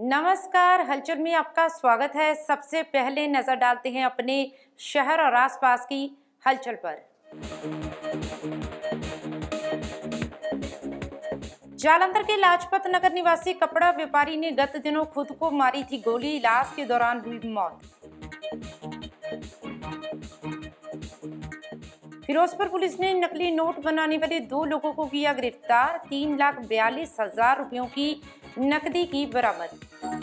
नमस्कार, हलचल में आपका स्वागत है। सबसे पहले नजर डालते हैं अपने शहर और आसपास की हलचल पर। जालंधर के लाजपत नगर निवासी कपड़ा व्यापारी ने गत दिनों खुद को मारी थी गोली। इलाज के दौरान हुई मौत। फिरोजपुर पुलिस ने नकली नोट बनाने वाले 2 लोगों को किया गिरफ्तार। 3,42,000 रुपयों की नकदी की बरामद।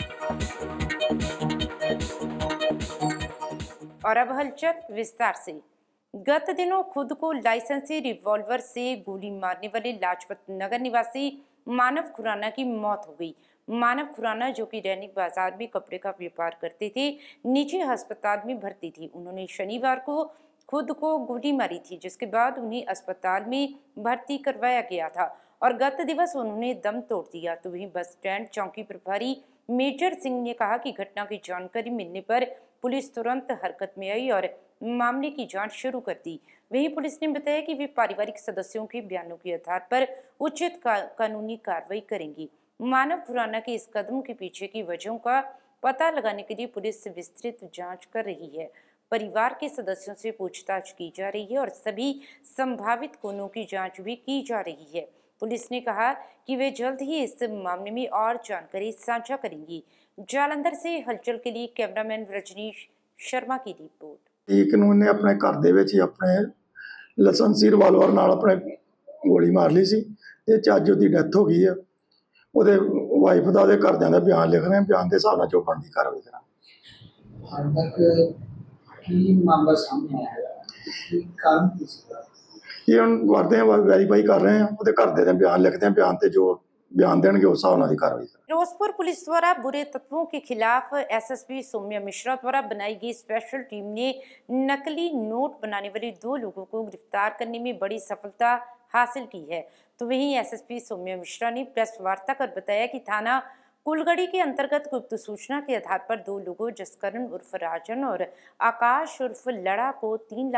और अब हलचल विस्तार से। गत दिनों खुद को लाइसेंसी रिवॉल्वर से गोली मारने वाले लाजपत नगर निवासी मानव खुराना की मौत हो गई। मानव खुराना, जो कि दैनिक बाजार में कपड़े का व्यापार करते थे, निजी अस्पताल में भर्ती थी। उन्होंने शनिवार को खुद को गोली मारी थी, जिसके बाद उन्हें अस्पताल में भर्ती करवाया गया था और गत दिवस उन्होंने दम तोड़ दिया। तो वहीं बस स्टैंड चौकी प्रभारी मेजर सिंह ने कहा कि घटना की जानकारी मिलने पर पुलिस तुरंत हरकत में आई और मामले की जांच शुरू कर दी। वहीं पुलिस ने बताया कि वे पारिवारिक सदस्यों के बयानों के आधार पर उचित कानूनी कार्रवाई करेंगी। मानव खुराना के इस कदम के पीछे की वजहों का पता लगाने के लिए पुलिस विस्तृत जांच कर रही है। परिवार के सदस्यों से पूछताछ की जा रही है और सभी संभावित कोणों की जांच भी की जा रही है। पुलिस ने कहा कि वे जल्द ही इस मामले में और जानकारी साझा करेंगी। जालंधर से हलचल के लिए कैमरामैन रजनीश शर्मा की रिपोर्ट। एक ने अपने घर ਦੇ ਵਿੱਚ ਹੀ ਆਪਣੇ ਲਾਇਸੈਂਸੀ ਰਿਵਾਲਵਰ ਨਾਲ ਆਪਣੇ ਗੋਲੀ ਮਾਰ ਲਈ ਸੀ ਤੇ ਅੱਜ ਉਹਦੀ ਡੈਥ ਹੋ ਗਈ ਆ। ਉਹਦੇ ਵਾਈਫ ਦਾ ਉਹਦੇ ਘਰਦਿਆਂ ਦਾ ਬਿਆਨ ਲਿਖ ਰਹੇ ਆ। ਬਿਆਨ ਦੇ ਹਿਸਾਬ ਨਾਲ ਜੋ ਬਣਦੀ ਕਾਰਵਾਈ ਕਰਾਂਗੇ। हाल तक की मामला सामने आया है कि कारण ਕੀ ਸੀਗਾ? ਇਹ ਹੁਣ ਕਰਦੇ ਆ, ਵੈਰੀਫਾਈ ਕਰ ਰਹੇ ਆ। ਉਹਦੇ ਘਰਦੇ ਦੇ ਬਿਆਨ ਲਿਖਦੇ ਆ। ਬਿਆਨ ਤੇ ਜੋ बयान देंगे उस हिसाब की कार्रवाई। फिरोजपुर पुलिस द्वारा बुरे तत्वों के खिलाफ एसएसपी सौम्या मिश्रा द्वारा बनाई गई स्पेशल टीम ने नकली नोट बनाने वाले 2 लोगों को गिरफ्तार करने में बड़ी सफलता हासिल की है। तो वहीं एसएसपी सौम्या मिश्रा ने प्रेस वार्ता कर बताया कि थाना कुलगड़ी के अंतर्गत गुप्त सूचना के आधार पर 2 लोगों जसकरण उर्फ राजन और आकाश उर्फ लड़ा को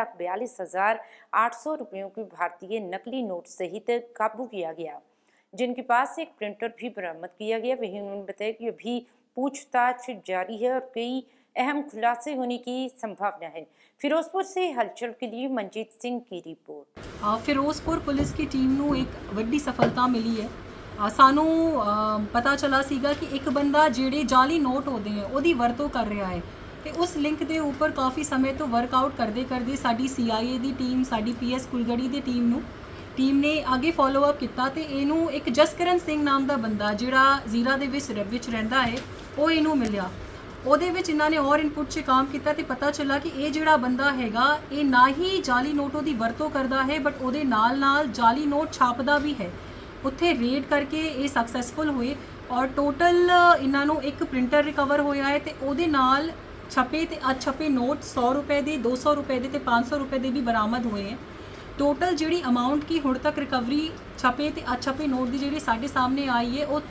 3,42,800 रुपयों की भारतीय नकली नोट सहित काबू किया गया, जिनके पास एक प्रिंटर भी बरामद किया गया। वहीं उन्होंने बताया कि अभी पूछताछ जारी है और कई अहम खुलासे होने की संभावना है। फिरोजपुर से हलचल के लिए मनजीत सिंह की रिपोर्ट। फिरोजपुर पुलिस की टीम ਨੂੰ ਇੱਕ ਵੱਡੀ ਸਫਲਤਾ ਮਿਲੀ ਹੈ। ਸਾਨੂੰ ਪਤਾ ਚੱਲਾ ਸੀਗਾ ਕਿ ਇੱਕ ਬੰਦਾ ਜਿਹੜੇ ਜਾਲੀ ਨੋਟ ਹੁੰਦੇ ਆ ਉਹਦੀ ਵਰਤੋਂ ਕਰ ਰਿਹਾ ਹੈ ਤੇ ਉਸ ਲਿੰਕ ਦੇ ਉੱਪਰ ਕਾਫੀ ਸਮੇਂ ਤੋਂ ਵਰਕਆਊਟ ਕਰਦੇ ਸਾਡੀ CIA ਦੀ ਟੀਮ, ਸਾਡੀ PS ਕੁਲਗੜੀ ਦੀ ਟੀਮ ਨੇ ਅੱਗੇ ਫੋਲੋ ਅਪ ਕੀਤਾ ਤੇ ਇਹਨੂੰ ਇੱਕ ਜਸਕਰਨ ਸਿੰਘ ਨਾਮ ਦਾ ਬੰਦਾ ਜਿਹੜਾ ਜ਼ੀਰਾ ਦੇ ਵਿੱਚ ਰਹਿੰਦਾ ਹੈ ਉਹ ਇਹਨੂੰ ਮਿਲਿਆ। ਉਹਦੇ ਵਿੱਚ ਇਹਨਾਂ ਨੇ ਔਰ ਇਨਪੁਟ 'ਚ ਕੰਮ ਕੀਤਾ ਤੇ ਪਤਾ ਚੱਲਾ ਕਿ ਇਹ ਜਿਹੜਾ ਬੰਦਾ ਹੈਗਾ ਇਹ ਨਾ ਹੀ ਜਾਲੀ ਨੋਟੋਂ ਦੀ ਵਰਤੋਂ ਕਰਦਾ ਹੈ ਬਟ ਉਹਦੇ ਨਾਲ ਜਾਲੀ ਨੋਟ ਛਾਪਦਾ ਵੀ ਹੈ। ਉੱਥੇ ਰੇਡ ਕਰਕੇ ਇਹ ਸਕਸੈਸਫੁਲ ਹੋਏ ਔਰ ਟੋਟਲ ਇਹਨਾਂ ਨੂੰ ਇੱਕ ਪ੍ਰਿੰਟਰ ਰਿਕਵਰ ਹੋਇਆ ਹੈ ਤੇ ਉਹਦੇ ਨਾਲ ਛਪੇ ਤੇ ਅਛਪੇ ਨੋਟ 100 ਰੁਪਏ ਦੇ, 200 ਰੁਪਏ ਦੇ ਤੇ 500 ਰੁਪਏ ਦੇ ਵੀ ਬਰਾਮਦ ਹੋਏ ਹੈ। टोटल जी अमाउंट की हुण तक रिकवरी छपे तो अछपे नोट की जी साढ़े सामने आई है वो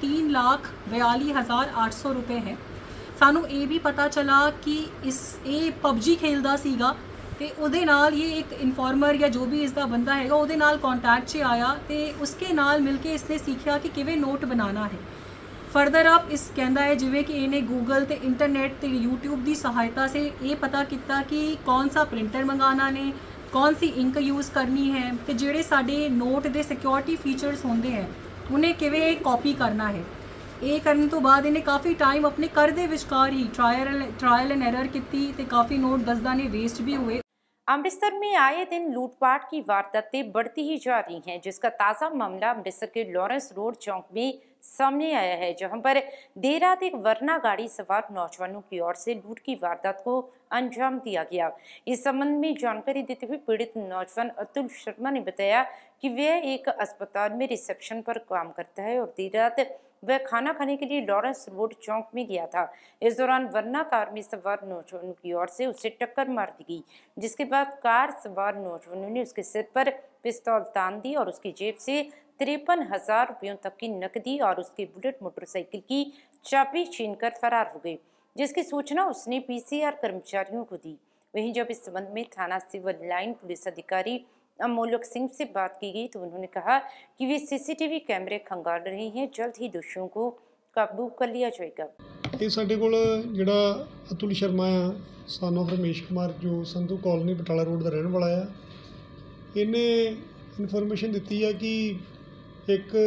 3,42,800 रुपये है। सानू ये भी पता चला कि ये PUBG खेलता सीगा ते उहदे नाल ये एक इन्फॉर्मर या जो भी इसका बंदा हैगा उहदे नाल कॉन्टैक्ट 'च आया तो उसके नाल मिल के इसने सीखा कि किवें नोट बनाना है। फर्दर अप इस कहता है जिवें कि इन्हें गूगल ते इंटरनेट ते यूट्यूब की सहायता से ये पता किया कि कौन सा प्रिंटर मंगाना ने, कौन सी इंक यूज़ करनी है तो जोड़े साढ़े नोट के सिक्योरिटी फीचर्स होंगे हैं उन्हें किवें कॉपी करना है। ये करने तो बाद इन्हें काफ़ी टाइम अपने घर के विचकार ही ट्रायल एंड एरर की ते काफ़ी नोट दसदा ने वेस्ट भी हुए। अमृतसर में आए दिन लूटपाट की वारदातें बढ़ती ही जा रही हैं, जिसका ताज़ा मामला अमृतसर के लॉरेंस रोड चौक में सामने आया है, जहां पर देर रात एक वरना गाड़ी सवार नौजवानों की ओर से लूट की वारदात को अंजाम दिया गया। इस संबंध में जानकारी देते हुए पीड़ित नौजवान अतुल शर्मा ने बताया कि वह एक अस्पताल में रिसेप्शन पर काम करता है और देर रात वह खाना खाने के लिए लॉरेंस रोड चौक में गया था। इस दौरान वरना कार में सवार नौजवानों की ओर से उसे टक्कर मार दी गई, जिसके बाद कार सवार नौजवानों ने उसके सिर पर पिस्तौल तान दी और उसकी जेब से 53,000 रुपयों तक की नकदी और उसकी बुलेट मोटरसाइकिल की चाबी छीनकर फरार हो गए, जिसकी सूचना उसने PCR कर्मचारियों को दी। वहीं जब इस संबंध में थाना सिविल लाइन पुलिस अधिकारी अमोलक सिंह से बात की गई तो उन्होंने कहा कि वे CCTV कैमरे खंगाल रहे हैं, जल्द ही दोषियों को काबू कर लिया जाएगा। ਇਹ ਸਾਡੇ ਕੋਲ ਜਿਹੜਾ ਅਤੁਲ ਸ਼ਰਮਾ ਆ ਸਨ ਆਫ ਰਮੇਸ਼ ਕੁਮਾਰ ਜੋ ਸੰਧੂ ਕਾਲੋਨੀ ਬਟਾਲਾ ਰੋਡ ਦਾ ਰਹਿਣ ਵਾਲਾ ਆ, ਇਹਨੇ ਇਨਫੋਰਮੇਸ਼ਨ ਦਿੱਤੀ ਆ ਕਿ ਇੱਕ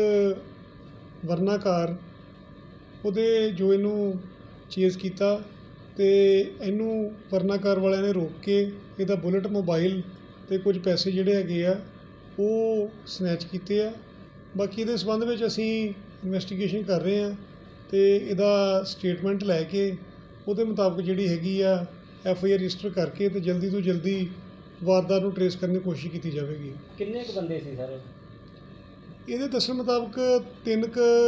ਵਰਨਾਕਾਰ ਉਹਦੇ ਜੋ ਇਹਨੂੰ ਚੇਜ਼ ਕੀਤਾ ਤੇ ਇਹਨੂੰ ਵਰਨਾਕਾਰ ਵਾਲਿਆਂ ਨੇ ਰੋਕ ਕੇ ਇਹਦਾ ਬੁਲਟ ਮੋਬਾਈਲ ਤੇ ਕੁਝ ਪੈਸੇ ਜਿਹੜੇ ਹੈਗੇ ਆ ਉਹ ਸਨੈਚ ਕੀਤੇ ਆ। ਬਾਕੀ ਇਹਦੇ ਸੰਬੰਧ ਵਿੱਚ ਅਸੀਂ ਇਨਵੈਸਟੀਗੇਸ਼ਨ ਕਰ ਰਹੇ ਹਾਂ ਤੇ ਇਹਦਾ ਸਟੇਟਮੈਂਟ ਲੈ ਕੇ ਉਹਦੇ ਮੁਤਾਬਕ ਜਿਹੜੀ ਹੈਗੀ ਆ FIR ਰਜਿਸਟਰ ਕਰਕੇ ਤੇ ਜਲਦੀ ਤੋਂ ਜਲਦੀ ਵਾਰਦਾਤ ਨੂੰ ਟਰੇਸ ਕਰਨ ਦੀ ਕੋਸ਼ਿਸ਼ ਕੀਤੀ ਜਾਵੇਗੀ। ਕਿੰਨੇ ਕੁ ਬੰਦੇ ਸੀ ਸਰ? ਇਹਦੇ ਦੱਸਣ ਮੁਤਾਬਕ 3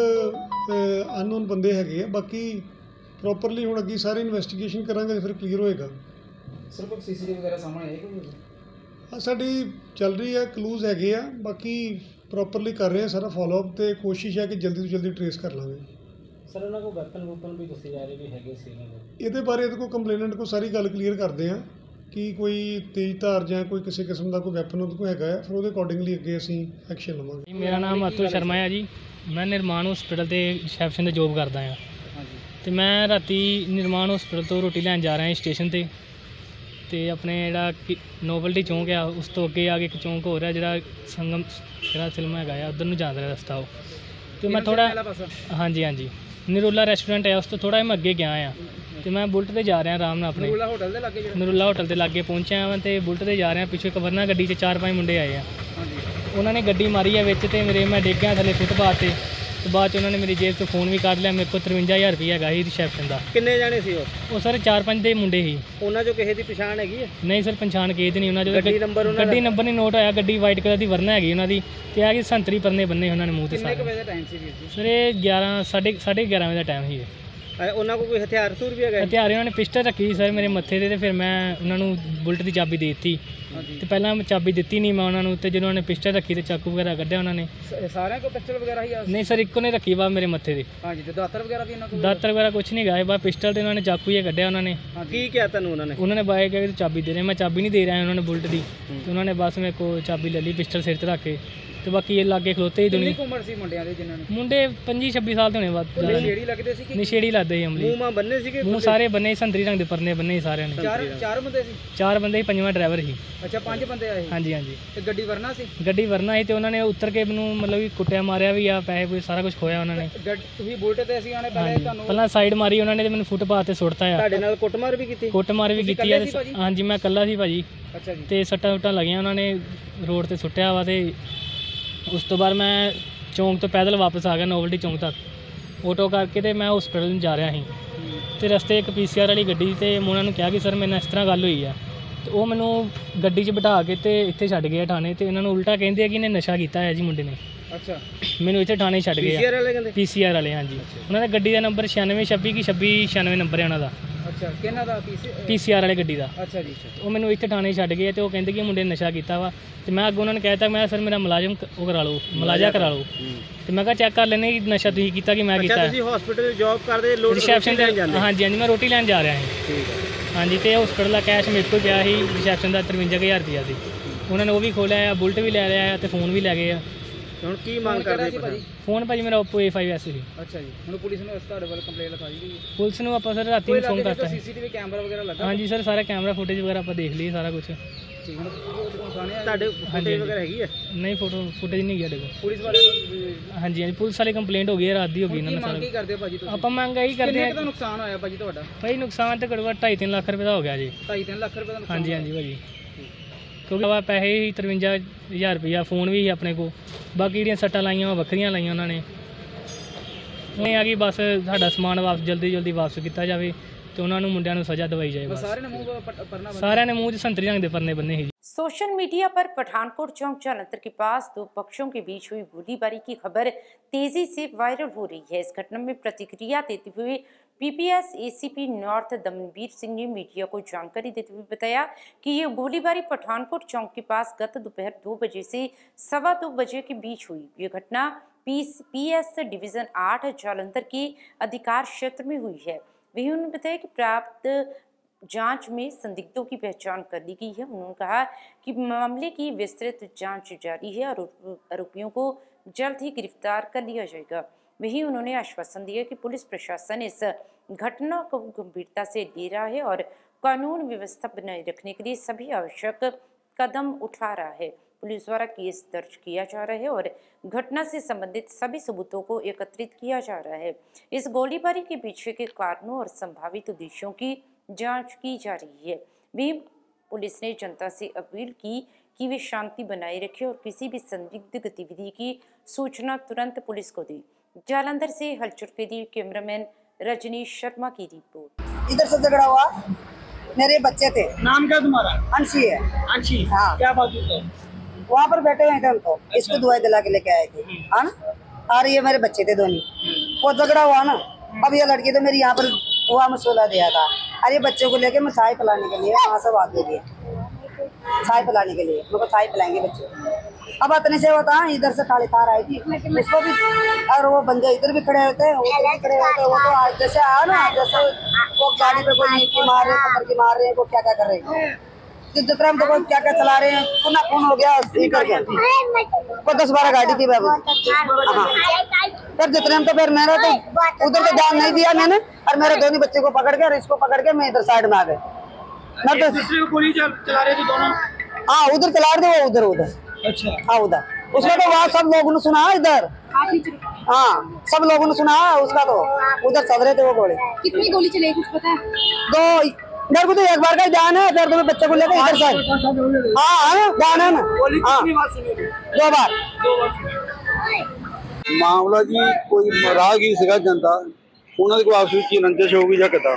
ਅਨਨੋਨ ਬੰਦੇ ਹੈਗੇ ਆ। ਬਾਕੀ ਪ੍ਰੋਪਰਲੀ ਹੁਣ ਅੱਗੇ ਸਾਰੀ ਇਨਵੈਸਟੀਗੇਸ਼ਨ ਕਰਾਂਗੇ ਤੇ ਫਿਰ ਕਲੀਅਰ ਹੋਏਗਾ। ਸਰ ਕੋਈ CCTV ਵਗੈਰਾ ਸਾਹਮਣੇ ਆਏ ਕੋਈ? ਸਾਡੀ ਚੱਲ ਰਹੀ ਹੈ, ਕਲੂਜ਼ ਹੈਗੇ ਆ, ਬਾਕੀ ਪ੍ਰੋਪਰਲੀ ਕਰ ਰਹੇ ਆ ਸਾਰਾ ਫੋਲੋਅਪ ਤੇ ਕੋਸ਼ਿਸ਼ ਹੈ ਕਿ ਜਲਦੀ ਤੋਂ ਜਲਦੀ ਟਰੇਸ ਕਰ ਲਾਂਗੇ। ਸਰ ਉਹਨਾਂ ਕੋਲ ਵੈਪਨ ਵੀ ਦੱਸੇ ਜਾ ਰਹੇ ਵੀ ਹੈਗੇ ਸੀ ਇਹਨਾਂ ਦੇ? ਇਹਦੇ ਬਾਰੇ ਇਹਦੇ ਕੋਲ ਕੰਪਲੇਨੈਂਟ ਕੋਲ ਸਾਰੀ ਗੱਲ ਕਲੀਅਰ ਕਰਦੇ ਆ ਕਿ ਕੋਈ ਤੇਜ਼ ਧਾਰ ਜਾਂ ਕੋਈ ਕਿਸੇ ਕਿਸਮ ਦਾ ਕੋਈ ਵੈਪਨ ਉਹਦੇ ਕੋਲ ਹੈਗਾ ਹੈ, ਫਿਰ ਉਹਦੇ ਅਕੋਰਡਿੰਗਲੀ ਅੱਗੇ ਅਸੀਂ ਐਕਸ਼ਨ ਲਵਾਂਗੇ। ਮੇਰਾ ਨਾਮ ਅਤੁਲ ਸ਼ਰਮਾ ਹੈ ਜੀ, ਮੈਂ ਨਿਰਮਾਣ ਹਸਪੀਟਲ ਤੇ ਰਿਸੈਪਸ਼ਨ ਤੇ ਜੋਬ ਕਰਦਾ ਹਾਂ। ਤੇ ਮੈਂ ਰਾਤੀ ਨਿਰਮਾਣ ਹਸਪੀਟਲ ਤੋਂ ਰੋਟੀ ਲੈਣ ਜਾ ਰਿਹਾ ਸਟੇਸ਼ਨ ਤੇ ਆਪਣੇ ਜਿਹੜਾ ਨੋਵਲਟੀ ਚੌਂਕ ਆ ਉਸ ਤੋਂ ਅੱਗੇ ਆ ਕੇ ਇੱਕ ਚੌਂਕ ਹੋ ਰਿਹਾ ਜਿਹੜਾ ਸੰਗਮ ਜਿਹੜਾ ਫਿਲਮ ਹੈਗਾ ਆ ਉੱਧਰ ਨੂੰ ਜਾਂਦਾ ਰਿਹਾ ਰਸਤਾ ਉਹ। ਤੇ ਮੈਂ ਥੋੜ੍ਹਾ ਹਾਂਜੀ ਨਿਰੋਲਾ ਰੈਸਟੋਰੈਂਟ ਹੈ ਉਸ ਤੋਂ ਥੋੜ੍ਹਾ ਮੈਂ ਅੱਗੇ ਗਿਆ ਆ ਤੇ ਮੈਂ ਬੁਲਟ ਤੇ ਜਾ ਰਿਹਾ ਆਰਾਮ ਨਾਲ ਆਪਣੇ ਨਿਰੋਲਾ ਹੋਟਲ ਦੇ ਲਾਗੇ ਪਹੁੰਚਿਆ ਵਾਂ ਤੇ ਬੁਲਟ ਤੇ ਜਾ ਰਿਹਾ। ਪਿੱਛੇ ਇੱਕ ਵਰਨਾ ਗੱਡੀ 'ਚ 4-5 ਮੁੰਡੇ ਆਏ ਆ, ਉਹਨਾਂ ਨੇ ਗੱਡੀ ਮਾਰੀ ਆ ਵਿੱਚ ਤੇ ਮੈਂ ਡਿੱਗ ਗਿਆ ਥੱਲੇ ਫੁੱਟਪਾਥ ਤੇ ਬਾਅਦ 'ਚ ਉਹਨਾਂ ਨੇ ਮੇਰੀ ਜੇਬ ਤੋਂ ਫੋਨ ਵੀ ਕੱਢ ਲਿਆ। ਮੇਰੇ ਕੋਲ 53,000 ਰੁਪਏ ਹੈਗਾ ਸੀ ਰਿਸੈਪਸ਼ਨ ਦਾ। ਕਿੰਨੇ ਜਾਣੇ ਸੀ ਉਹ ਸਰ 4-5 ਦੇ ਮੁੰਡੇ ਸੀ। ਉਹਨਾਂ 'ਚੋਂ ਕਿਸੇ ਦੀ ਪਛਾਣ ਹੈਗੀ ਹੈ? ਨਹੀਂ ਸਰ ਪਛਾਣ ਕਿਸੇ ਦੀ ਨਹੀਂ। ਉਹਨਾਂ 'ਚੋਂ ਗੱਡੀ ਨੰਬਰ ਨਹੀਂ ਨੋਟ ਹੋਇਆ। ਗੱਡੀ ਵਾਈਟ ਕਲਰ ਦੀ ਵਰਨਾ ਹੈਗੀ ਉਹਨਾਂ ਦੀ ਤੇ ਆ ਕਿ ਸੰਤਰੀ ਪਰਨੇ ਬੰਨੇ ਉਹਨਾਂ ਨੇ ਮੂੰਹ ਤੇ ਕਿੰਨੇ ਸਾਰੇ। ਵਜੇ ਦਾ ਟਾਈਮ ਸੀ ਵੀਰ ਜੀ? ਸਰ ਇਹ 11:30 ਵਜੇ ਦਾ ਟਾਈਮ ਸੀ। ਉਹਨਾਂ ਕੋਲ ਕੋਈ ਹਥਿਆਰ ਵੀ ਹੈਗਾ? ਹਥਿਆਰ ਉਹਨਾਂ ਨੇ ਪਿਸਟਲ ਰੱਖੀ ਸਰ ਮੇਰੇ ਮੱਥੇ ਤੇ ਫਿਰ ਮੈਂ ਉਹਨਾਂ ਨੂੰ ਬੁਲਟ ਦੀ ਚਾਬੀ ਦੇ ਦਿੱਤੀ ਤੇ ਪਹਿਲਾਂ ਮੈਂ ਚਾਬੀ ਦਿੱਤੀ ਨਹੀਂ ਮੈਂ ਉਹਨਾਂ ਨੂੰ ਤੇ ਜਦੋਂ ਉਹਨਾਂ ਨੇ ਪਿਸਟਲ ਰੱਖੀ ਤੇ ਚਾਕੂ ਵਗੈਰਾ ਕੱਢਿਆ ਉਹਨਾਂ ਨੇ। ਸਾਰਿਆਂ ਕੋਲ ਪਿਸਟਲ ਵਗੈਰਾ ਹੀ ਆ? ਨਹੀਂ ਸਰ ਇੱਕੋ ਨੇ ਰੱਖੀ ਵਾ ਮੇਰੇ ਮੱਥੇ ਤੇ। ਹਾਂਜੀ ਤੇ ਦਾਤਰ ਵਗੈਰਾ ਵੀ ਇਹਨਾਂ ਕੋਲ? ਦਾਤਰ ਵਗੈਰਾ ਕੁਝ ਨਹੀਂ ਗਾਏ ਬਾ ਪਿਸਟਲ ਤੇ ਉਹਨਾਂ ਨੇ ਚਾਕੂ ਹੀ ਕੱਢਿਆ ਉਹਨਾਂ ਨੇ। ਕੀ ਕਿਹਾ ਤੁਹਾਨੂੰ ਉਹਨਾਂ ਨੇ? ਉਹਨਾਂ ਨੇ ਬਾਏ ਕਿਹਾ ਕਿ ਚਾਬੀ ਦੇ ਰਹੇ, ਮੈਂ ਚਾਬੀ ਨਹੀਂ ਦੇ ਰਿਹਾ ਉਹਨਾਂ ਨੇ ਬੁਲਟ ਦੀ ਤੇ ਉਹਨਾਂ ਨੇ ਬਸ ਮੇਰੇ ਕੋਲ ਚਾਬੀ ਲੈ ਲਈ ਪਿਸਟਲ ਸਿਰ ਤੇ ਰੱਖ ਕੇ ਤੇ ਬਾਕੀ ਇਹ ਲਾਗੇ ਖਲੋਤੇ ਹੀ ਦੁਨੀਆ। ਕਿੰਨੀ ਉਮਰ ਸੀ ਮੁੰਡਿਆਂ ਦੇ ਜਿਨ੍ਹਾਂ ਨੇ? ਮੁੰਡੇ 25-26 ਸਾਲ ਦੇ ਹੋਣੇ ਵੱਧ। ਨਸ਼ੇੜੀ ਲੱਗਦੇ ਸੀ ਕਿ ਨਸ਼ੇੜੀ ਲੱਗਦੇ ਸੀ ਅਮਲੀ। ਮੂੰਹ ਬੰਨੇ ਸੀਗੇ? ਮੂੰਹ ਸਾਰੇ ਬੰਨੇ ਸੰਤਰੀ ਰੰਗ ਦੇ ਪਰਨੇ ਬੰਨੇ ਸੀ ਸਾਰਿਆਂ ਨੇ। ਚਾਰ ਬੰਦੇ ਸੀ? 4 ਬੰਦੇ ਸੀ, 5ਵਾਂ ਡਰਾਈਵਰ ਸੀ। ਅੱਛਾ 5 ਬੰਦੇ ਆਏ? ਹਾਂਜੀ ਤੇ ਗੱਡੀ ਵਰਨਾ ਸੀ? ਗੱਡੀ ਵਰਨਾ ਸੀ ਤੇ ਉਹਨਾਂ ਨੇ ਉੱਤਰ ਕੇ ਮੈਨੂੰ ਮਤਲਬ ਕਿ ਕੁੱਟਿਆ ਮਾਰਿਆ ਵੀ ਆ, ਪੈਸੇ ਕੋਈ ਸਾਰਾ ਕੁਝ ਖੋਇਆ ਉਹਨਾਂ ਨੇ। ਤੁਸੀਂ ਬੁਲਟ ਤੇ ਸੀ ਆਣੇ ਪਹਿਲੇ ਤੁਹਾਨੂੰ? ਪਹਿਲਾਂ ਸਾਈਡ ਮਾਰੀ ਉਹਨਾਂ ਨੇ ਤੇ ਮੈਨੂੰ ਫੁੱਟਪਾਥ ਤੇ ਸੁੱਟਤਾ ਆ। ਤੁਹਾਡੇ ਨਾਲ ਕੁੱਟਮਾਰ ਵੀ ਕੀਤੀ? ਕੁੱਟਮਾਰ ਵੀ ਕੀਤੀ ਆ। ਹਾਂਜੀ ਮੈਂ ਇਕੱਲਾ ਸੀ ਭਾਜੀ। ਅੱਛਾ ਜੀ। ਤੇ ਸੱਟਾਂ ਲੱਗੀਆਂ ਉਹਨਾਂ ਨੇ ਰੋਡ ਤੇ ਸੁੱਟਿਆ ਵਾ ਤੇ ਉਸ ਤੋਂ ਬਾਅਦ ਮੈਂ ਚੌਂਕ ਤੋਂ ਪੈਦਲ ਵਾਪਸ ਆ ਗਿਆ ਨੋਵਲਟੀ ਚੌਂਕ ਤੱਕ ਆਟੋ ਕਰਕੇ ਤੇ ਮੈਂ ਹਸਪੀਟਲ ਨੂੰ ਜਾ ਰਿਹਾ ਸੀ ਤੇ ਰਸਤੇ ਇੱਕ PCR ਵਾਲੀ ਗੱਡੀ ਤੇ ਮੈਂ ਉਹਨਾਂ ਨੂੰ ਕਿਹਾ ਕਿ ਸਰ ਮੇਰੇ ਨਾਲ ਇਸ ਤਰ੍ਹਾਂ ਗੱਲ ਹੋਈ ਆ ਤੇ ਉਹ ਮੈਨੂੰ ਗੱਡੀ 'ਚ ਬਿਠਾ ਕੇ ਤੇ ਇੱਥੇ ਛੱਡ ਗਏ ਥਾਣੇ ਤੇ ਇਹਨਾਂ ਨੂੰ ਉਲਟਾ ਕਹਿੰਦੇ ਆ ਕਿ ਇਹਨੇ ਨਸ਼ਾ ਕੀਤਾ ਹੈ ਜੀ ਮੁੰਡੇ ਨੇ। ਅੱਛਾ ਮੈਨੂੰ ਇੱਥੇ ਥਾਣੇ ਛੱਡ ਗਏ PCR ਵਾਲੇ ਕਹਿੰਦੇ? PCR ਵਾਲੇ ਹਾਂਜੀ। ਉਹਨਾਂ ਦਾ ਗੱਡੀ ਦਾ ਨੰਬਰ 9626 ਕਿ 2696 ਨੰਬਰ ਹੈ ਉਹਨਾਂ ਦਾ। ਅੱਛਾ ਕਿਹਨਾਂ ਦਾ? PCR ਵਾਲੇ ਗੱਡੀ ਦਾ। ਅੱਛਾ ਜੀ। ਉਹ ਮੈਨੂੰ ਇੱਥੇ ਥਾਣੇ ਛੱਡ ਗਏ ਤੇ ਉਹ ਕਹਿੰਦੇ ਕਿ ਮੁੰਡੇ ਨੇ ਨਸ਼ਾ ਕੀਤਾ ਵਾ ਤੇ ਮੈਂ ਅੱਗੇ ਉਹਨਾਂ ਨੇ ਕਹਿਤਾ ਮੈਂ ਸਰ ਮੇਰਾ ਮੁਲਾਜ਼ਮ ਉਹ ਕਰਾ ਲਓ ਮੁਲਾਜ਼ਾ ਕਰਾ ਲਓ ਤੇ ਮੈਂ ਕਿਹਾ ਚੈੱਕ ਕਰ ਲੈਣੇ ਕਿ ਨਸ਼ਾ ਤੁਸੀਂ ਕੀਤਾ ਕਿ ਮੈਂ ਕੀਤਾ। ਤੁਸੀਂ ਹਸਪੀਟਲ ਜੌਬ ਕਰਦੇ ਰਿਸੈਪਸ਼ਨ ਤੇ? ਹਾਂਜੀ ਮੈਂ ਰੋਟੀ ਲੈਣ ਜਾ ਰਿਹਾ ਸੀ। ਠੀਕ ਹੈ। ਹਾਂਜੀ ਤੇ ਹਸਪੀਟਲ ਦਾ ਕੈਸ਼ ਮੇਰੇ ਕੋਲ ਪਿਆ ਸੀ ਰਿਸੈਪਸ਼ਨ ਦਾ 53,000 ਰੁਪਇਆ ਸੀ। ਉਹਨਾਂ ਨੇ ਉਹ ਵੀ ਖੋਲਿਆ ਆ, ਬੁਲਟ ਵੀ ਲੈ ਲਿਆ ਤੇ ਫੋਨ ਵੀ ਲੈ ਗਏ ਆ। ਹੁਣ ਕੀ ਮੰਗ ਕਰਦੇ ਭਾਜੀ? ਫੋਨ ਭਾਜੀ ਮੇਰਾ Oppo A5s ਸੀ। ਅੱਛਾ ਜੀ। ਹੁਣ ਪੁਲਿਸ ਨੂੰ ਤੁਹਾਡੇ ਵੱਲ ਕੰਪਲੇਂਟ ਲਿਖਾਈ ਗਈ ਹੈ? ਪੁਲਿਸ ਨੂੰ ਆਪਾਂ ਸਰ ਰਾਤੀ ਨੂੰ ਫੋਨ ਕਰਤਾ। CCTV ਕੈਮਰਾ ਵਗੈਰਾ ਲੱਗਾ? ਹਾਂਜੀ ਸਰ ਸਾਰਾ ਕੈਮਰਾ ਫੁਟੇਜ ਵਗੈਰਾ ਆਪਾਂ ਦੇਖ ਲਈ ਸਾਰਾ ਕੁਝ। ਠੀਕ ਹੁਣ ਤੁਹਾਡੇ ਫੁਟੇਜ ਵਗੈਰਾ ਹੈਗੀ ਹੈ? ਨਹੀਂ ਫੁਟੇਜ ਨਹੀਂ ਗਿਆ ਦੇਖੋ। ਪੁਲਿਸ ਵਾਲੇ ਹਾਂਜੀ ਪੁਲਿਸ ਵਾਲੀ ਕੰਪਲੇਂਟ ਹੋ ਗਈ ਹੈ, ਰਾਤ ਦੀ ਹੋ ਗਈ ਇਹਨਾਂ ਨਾਲ। ਕੀ ਕਰਦੇ ਭਾਜੀ ਤੁਸੀਂ? ਆਪਾਂ ਮੰਗ ਇਹੀ ਕਰਦੇ ਕਿੰਨਾ ਨੁਕਸਾਨ ਹੋਇਆ ਭਾਜੀ ਤੁਹਾਡਾ? ਭਾਈ ਨੁਕਸਾਨ ਤਾਂ ਘੱਟੋ ਘੱਟ 2.5-3 ਲੱਖ ਰੁਪਏ ਦਾ ਹੋ ਗਿਆ ਜੀ। 2.5-3 ਲੱਖ ਰੁਪਏ ਦਾ ਨੁਕਸਾਨ? ਹਾਂਜੀ ਭਾਜੀ ਕਿਉਂਕਿ ਆਵਾ ਪੈਸੇ ਹੀ 53,000 ਰੁਪਇਆ, ਫੋਨ ਵੀ ਸੀ ਆਪਣੇ ਕੋਲ, ਬਾਕੀ ਜਿਹੜੀਆਂ ਸੱਟਾਂ ਲਾਈਆਂ ਉਹ ਵੱਖਰੀਆਂ ਲਾਈਆਂ ਉਹਨਾਂ ਨੇ। ਇਹ ਆ ਕਿ ਬਸ ਸਾਡਾ ਸਮਾਨ ਵਾਪਸ ਜਲਦੀ ਵਾਪਸ ਕੀਤਾ ਜਾਵੇ ਤੇ ਉਹਨਾਂ ਨੂੰ ਮੁੰਡਿਆਂ ਨੂੰ ਸਜ਼ਾ ਦਵਾਈ ਜਾਏ। ਬਸ ਸਾਰਿਆਂ ਨੇ ਮੂੰਹ 'ਚ संतरी रंग के परने बने ही। सोशल मीडिया पर पठानकोट चौक जालंधर के पास 2 पक्षों के बीच हुई गोलीबारी की खबर तेजी से वायरल हो रही है। इस घटना में प्रतिक्रिया देते हुए PPS ACP north Damanvir Singh ने मीडिया को जानकारी देते हुए बताया कि ये गोलीबारी पठानकोट चौक के पास गत दोपहर 2 बजे से 2:15 बजे के बीच हुई। ये घटना PS डिवीजन 8 जालंधर के अधिकार क्षेत्र में हुई है। वहीं उन्होंने बताया कि प्राप्त जांच में संदिग्धों की पहचान कर ली गई है। उन्होंने कहा कि मामले की विस्तृत जांच जारी है और आरोपियों को जल्द ही गिरफ्तार कर लिया जाएगा। वहीं उन्होंने आश्वासन दिया कि पुलिस प्रशासन इस घटना को गंभीरता से ले रहा है और कानून व्यवस्था बनाए रखने के लिए सभी आवश्यक कदम उठा रहा है। पुलिस द्वारा केस दर्ज किया जा रहा है और घटना से संबंधित सभी सबूतों को एकत्रित किया जा रहा है। इस गोलीबारी के पीछे के कारणों और संभावित उद्देश्यों की जांच की जा रही है। भी पुलिस ने जनता से अपील की कि वे शांति बनाए रखें और किसी भी संदिग्ध गतिविधि की सूचना तुरंत पुलिस को दें। जालंधर से हलचल के लिए कैमरामैन रजनीश शर्मा की रिपोर्ट। इधर से झगड़ा हुआ, मेरे बच्चे थे। नाम क्या तुम्हारा? अंशी है। अंशी, हाँ। क्या बात है? वहाँ पर बैठे हुए थे हम तो इसको दवाई दिला के लेके आए थे, हाँ ना। और ये मेरे बच्चे थे दोनों, वो झगड़ा हुआ ना। अब ये लड़की तो मेरी यहाँ पर हुआ मसौला दिया था, और ये बच्चे को लेके मैं चाय पिलाने के लिए वहाँ से बात दे दिया, चाय पिलाने के लिए। मेरे को चाय पिलाएंगे बच्चे। अब इतने से होता इधर से काली तार आई थी उसको भी, और वो बंदे इधर भी खड़े होते, उधर भी खड़े होते। वो तो आज जैसे आया ना, जैसे वो गाड़ी पे कोई नीचे मार रहे, पकड़ के मार रहे हैं, वो क्या क्या कर रहे हैं, जितना हम तो कोई क्या क्या चला रहे हैं। पुनः खून हो गया वो 10-12 गाड़ी थी बाबू। हाँ, फिर जितने हम तो फिर मेरा तो उधर तो ध्यान नहीं दिया मैंने, और मेरे दोनों बच्चे को पकड़ के और इसको पकड़ के मैं इधर साइड में आ गए। मैं तो दूसरे को गोली चला रहे थे दोनों? हाँ, उधर चला रहे थे, वो उधर। अच्छा। हाँ, उधर उसका तो वहाँ सब लोगों ने सुना इधर। हाँ, सब लोगों ने सुना उसका, तो उधर चल रहे थे वो गोली। कितनी गोली चली कुछ पता है? दो, मेरे को तो एक बार का ही ध्यान है, फिर तो मैं बच्चे को लेकर इधर से। हाँ, ध्यान है ना। हाँ, 2 बार। ਮਾਮਲਾ ਜੀ ਕੋਈ ਰਾਹਗੀਰ ਸੀਗਾ ਜਨਤਾ, ਉਹਨਾਂ ਦੇ ਕੋਈ ਆਪਸ ਵਿੱਚ ਰੰਜਿਸ਼ ਹੋ ਗਈ ਜਾਂ ਕਿੱਦਾਂ।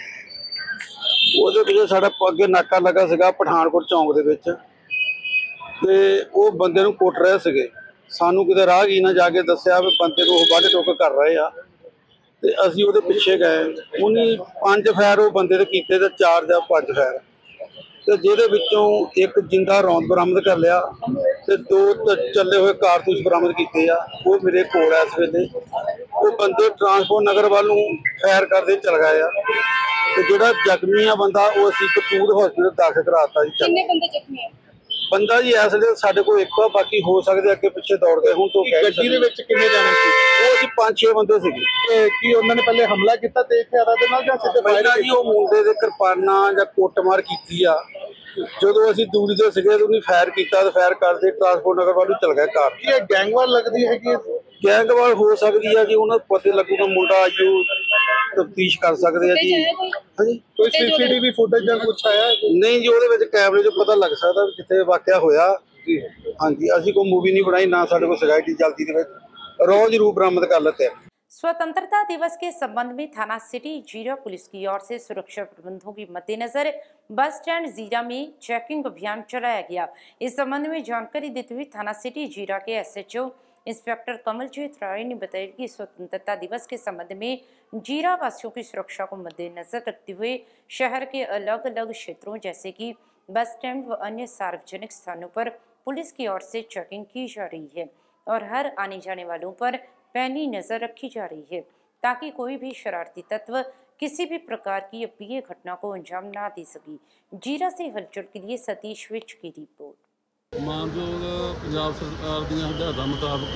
ਉਹਦੇ ਪਿੱਛੇ ਸਾਡਾ ਅੱਗੇ ਨਾਕਾ ਲੱਗਾ ਸੀਗਾ ਪਠਾਨਕੋਟ ਚੌਂਕ ਦੇ ਵਿੱਚ, ਤੇ ਉਹ ਬੰਦੇ ਨੂੰ ਕੁੱਟ ਰਹੇ ਸੀਗੇ। ਸਾਨੂੰ ਕਿਤੇ ਰਾਹਗੀਰ ਨੇ ਜਾ ਕੇ ਦੱਸਿਆ ਵੀ ਬੰਦੇ ਨੂੰ ਉਹ ਵੱਢ ਟੁੱਕ ਕਰ ਰਹੇ ਆ, ਤੇ ਅਸੀਂ ਉਹਦੇ ਪਿੱਛੇ ਗਏ। ਉਹਨੇ 5 ਫਾਇਰ ਉਹ ਬੰਦੇ ਦੇ ਕੀਤੇ ਤੇ 4 ਜਾਂ 5 ਫਾਇਰ, ਤੇ ਜਿਹਦੇ ਵਿੱਚੋਂ ਇੱਕ ਜਿੰਦਾ ਰੌਂਦ ਬਰਾਮਦ ਕਰ ਲਿਆ ਤੇ 2 ਚੱਲੇ ਹੋਏ ਕਾਰਤੂਸ ਬਰਾਮਦ ਕੀਤੇ ਆ। ਉਹ ਮੇਰੇ ਕੋਲ ਇਸ ਵੇਲੇ ਉਹ ਬੰਦੇ ਟਰਾਂਸਪੋਰਟ ਨਗਰ ਵੱਲ ਨੂੰ ਫਾਇਰ ਕਰਦੇ ਚਲ ਗਏ ਆ, ਤੇ ਜਿਹੜਾ ਜ਼ਖਮੀ ਆ ਬੰਦਾ ਉਹ ਅਸੀਂ ਕਪੂਰ ਹਸਪੀਟਲ ਦਾਖਲ ਕਰਾਤਾ ਜੀ। ਕਿੰਨੇ ਬੰਦੇ ਜ਼ਖਮੀ ਹੈ? ਬੰਦਾ ਜੀ ਇਸ ਵੇਲੇ ਸਾਡੇ ਕੋਲ ਇੱਕ ਆ, ਬਾਕੀ ਹੋ ਸਕਦੇ ਅੱਗੇ ਪਿੱਛੇ ਦੌੜ ਗਏ। ਹੁਣ ਤੋਂ ਗੱਡੀ ਦੇ ਵਿੱਚ ਕਿੰਨੇ ਜਾਣੇ ਸੀ? ਉਹ ਜੀ 5-6 ਬੰਦੇ ਸੀਗੇ। ਤੇ ਕੀ ਉਹਨਾਂ ਨੇ ਪਹਿਲੇ ਹਮਲਾ ਕੀਤਾ ਤੇਜ਼ ਹਥਿਆਰਾਂ ਦੇ ਨਾਲ ਜਾਂ ਸਿੱਧੇ ਪਹਿਲਾਂ ਜੀ ਉਹ ਮੁੰਡੇ ਦੇ ਕਿਰਪਾਨਾਂ ਜਾਂ ਕੁੱਟਮਾਰ ਕੀਤੀ ਆ। ਜਦੋਂ ਅਸੀਂ ਦੂਰੀ ਤੋਂ ਸੀਗੇ ਤੇ ਉਹਨੇ ਫਾਇਰ ਕੀਤਾ, ਤੇ ਫਾਇਰ ਕਰਦੇ ਟਰਾਂਸਪੋਰਟ ਨਗਰ ਵੱਲ ਨੂੰ ਚਲ ਗਿਆ ਕਾਰ। ਇਹ ਗੈਂਗਵਾਰ ਲੱਗਦੀ ਹੈਗੀ? ਗੈਂਗਵਾਰ ਹੋ ਸਕਦੀ ਆ ਜੀ, ਉਹਨਾਂ ਨੂੰ ਪਤਾ ਲੱਗੂਗਾ। ਮੁੰਡਾ ਜੀ ਤਫਤੀਸ਼ ਕਰ ਸਕਦੇ ਆ ਜੀ। ਹਾਂਜੀ, ਕੋਈ ਸੀਸੀਟੀਵੀ ਫੁਟੇਜ ਜਾਂ ਕੁਛ ਆਇਆ? ਨਹੀਂ ਜੀ, ਉਹਦੇ ਵਿੱਚ ਕੈਮਰੇ 'ਚ ਪਤਾ ਲੱਗ ਸਕਦਾ ਕਿੱਥੇ ਵਾਕਿਆ ਹੋਇਆ। ਹਾਂਜੀ, ਅਸੀਂ ਕੋਈ मूवी नहीं बनाई, ना साढ़े को सिक्योरिटी जल्दी ਦੇ ਵਿੱਚ ਰੌ ਜ਼ਰੂਰ बरामद कर लेते हैं। स्वतंत्रता दिवस के संबंध में थाना सिटी जीरा पुलिस की ओर से सुरक्षा प्रबंधों के मद्देनजर बस स्टैंड जीरा में चेकिंग अभियान चलाया गया। इस संबंध में जानकारी देते हुए थाना सिटी जीरा के SHO इंस्पेक्टर कमलजीत राय ने बताया कि स्वतंत्रता दिवस के संबंध में जीरा वासियों की सुरक्षा को मद्देनजर रखते हुए शहर के अलग अलग क्षेत्रों जैसे कि बस स्टैंड व अन्य सार्वजनिक स्थानों पर पुलिस की ओर से चेकिंग की जा रही है और हर आने जाने वालों पर पैनी नजर रखी जा रही है, ताकि कोई भी शरारती तत्व किसी भी प्रकार की अप्रिय घटना को अंजाम ना दे सके। जीरा से हलचल के लिए सतीश विच की रिपोर्ट। मानयोग पंजाब सरकार ਦੀਆਂ ਹਦਾਇਤਾਂ ਮੁਤਾਬਕ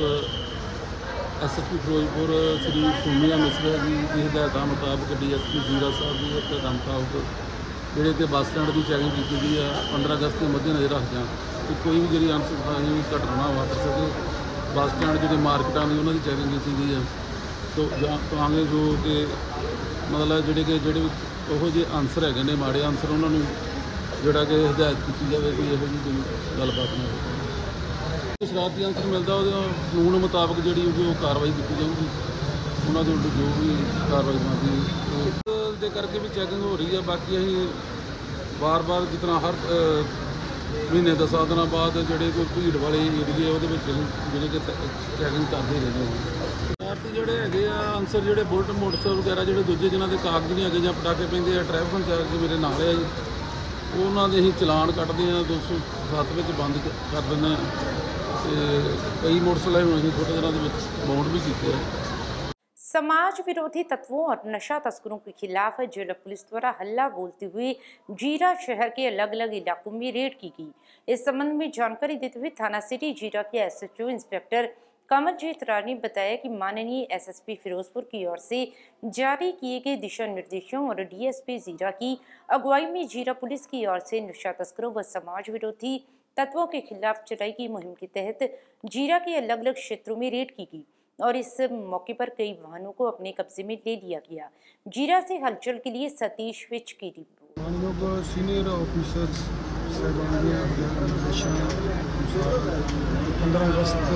SSP ਫਿਰੋਜ਼ਪੁਰ श्री सोनिया मिश्रा जी ਦੀ ਹਦਾਇਤਾਂ ਮੁਤਾਬਕ DSP जीरा ਸਾਹਿਬ ਦੀ ਹਦਾਇਤਾਂ ਮੁਤਾਬਕ ਜਿਹੜੇ ਕਿ ਬੱਸ ਸਟੈਂਡ ਦੀ ਚੈਕਿੰਗ ਕੀਤੀ ਗਈ ਆ 15 ਅਗਸਤ ਦੇ ਮੱਦੇਨਜ਼ਰ ਰੱਖਦਿਆਂ ਕਿ ਕੋਈ ਵੀ ਜਿਹੜੀ ਅਨਸੁਖਾਵੀ ਘਟਨਾ ਨਾ ਵਾਪਰ ਸਕੇ। ਬੱਸ ਸਟੈਂਡ ਜਿਹੜੇ ਮਾਰਕੀਟਾਂ ਦੀ ਉਹਨਾਂ ਦੀ ਚੈਕਿੰਗ ਕੀਤੀ ਗਈ ਹੈ, ਤਾਂ ਕਿ ਜੋ ਕਿ ਮਤਲਬ ਜਿਹੜੇ ਉਹੋ ਜਿਹੇ ਅਨਸਰ ਹੈਗੇ ਨੇ ਮਾੜੇ ਅਨਸਰ, ਉਹਨਾਂ ਨੂੰ ਜਿਹੜਾ ਕਿ ਹਦਾਇਤ ਕੀਤੀ ਜਾਵੇ ਕਿ ਇਹੋ ਜਿਹੀ ਕੋਈ ਗੱਲਬਾਤ ਨਾ ਹੋਵੇ। ਸ਼ਰਾਰਤੀ ਅਨਸਰ ਮਿਲਦਾ ਉਹਦੇ ਕਾਨੂੰਨ ਮੁਤਾਬਕ ਜਿਹੜੀ ਉਹ ਕਾਰਵਾਈ ਕੀਤੀ ਜਾਊਗੀ, ਉਹਨਾਂ ਦੇ ਉਲਟ ਜੋ ਵੀ ਕਾਰਵਾਈ ਬਣਦੀ ਦੇ ਕਰਕੇ ਵੀ ਚੈਕਿੰਗ ਹੋ ਰਹੀ ਹੈ। ਬਾਕੀ ਅਸੀਂ ਵਾਰ-ਵਾਰ ਜਿਸ ਤਰ੍ਹਾਂ ਹਰ ਮਹੀਨੇ 10 ਦਿਨਾਂ ਬਾਅਦ ਜਿਹੜੇ ਕੋਈ ਭੀੜ ਵਾਲੇ ਏਰੀਏ ਉਹਦੇ ਵਿੱਚ ਜਿਹੜੇ ਕਿ ਚੈਕਿੰਗ ਕਰਦੇ ਰਹਿੰਦੇ ਹਾਂ। ਸ਼ਰਾਰਤੀ ਜਿਹੜੇ ਹੈਗੇ ਆ ਅਨਸਰ, ਜਿਹੜੇ ਬੁਲਟ ਮੋਟਰਸਾਈਕਲ ਵਗੈਰਾ, ਜਿਹੜੇ ਦੂਜੇ ਜਿਹਨਾਂ ਦੇ ਕਾਗਜ਼ ਨਹੀਂ ਹੈਗੇ ਜਾਂ ਪਟਾਕੇ ਪੈਂਦੇ ਆ, ਟ੍ਰੈਫਿਕ ਇੰਚਾਰਜ ਮੇਰੇ ਨਾਲ ਹੈ ਜੀ, ਉਹਨਾਂ ਦੇ ਅਸੀਂ ਚਲਾਨ ਕੱਟਦੇ ਹਾਂ, 207 ਵਿੱਚ ਬੰਦ ਕਰ ਦਿੰਦੇ ਹਾਂ। ਤੇ ਕਈ ਮੋਟਰਸਾਈਕਲ ਅਸੀਂ ਥੋੜ੍ਹੇ ਦਿਨਾਂ ਦੇ ਵਿੱਚ ਬਾਉਂਡ ਵੀ ਕੀਤੇ ਆ। समाज विरोधी तत्वों और नशा तस्करों के खिलाफ जिला पुलिस द्वारा हल्ला बोलते हुए जीरा शहर के अलग अलग इलाकों में रेड की गई। इस संबंध में जानकारी देते हुए थाना सिटी जीरा के SHO इंस्पेक्टर कमलजीत राय ने बताया कि माननीय एसएसपी फिरोजपुर की ओर से जारी किए गए दिशा निर्देशों और डीएसपी जीरा की अगुवाई में जीरा पुलिस की ओर से नशा तस्करों व समाज विरोधी तत्वों के खिलाफ चलाई गई मुहिम के तहत जीरा के अलग अलग क्षेत्रों में रेड की गई और इस मौके पर कई वाहनों को अपने कब्जे में ले लिया गया। जीरा से हलचल के लिए सतीश विच की रिपोर्ट। माननीय सीनियर ऑफिसर्स साहबान के निर्देशन 15 अगस्त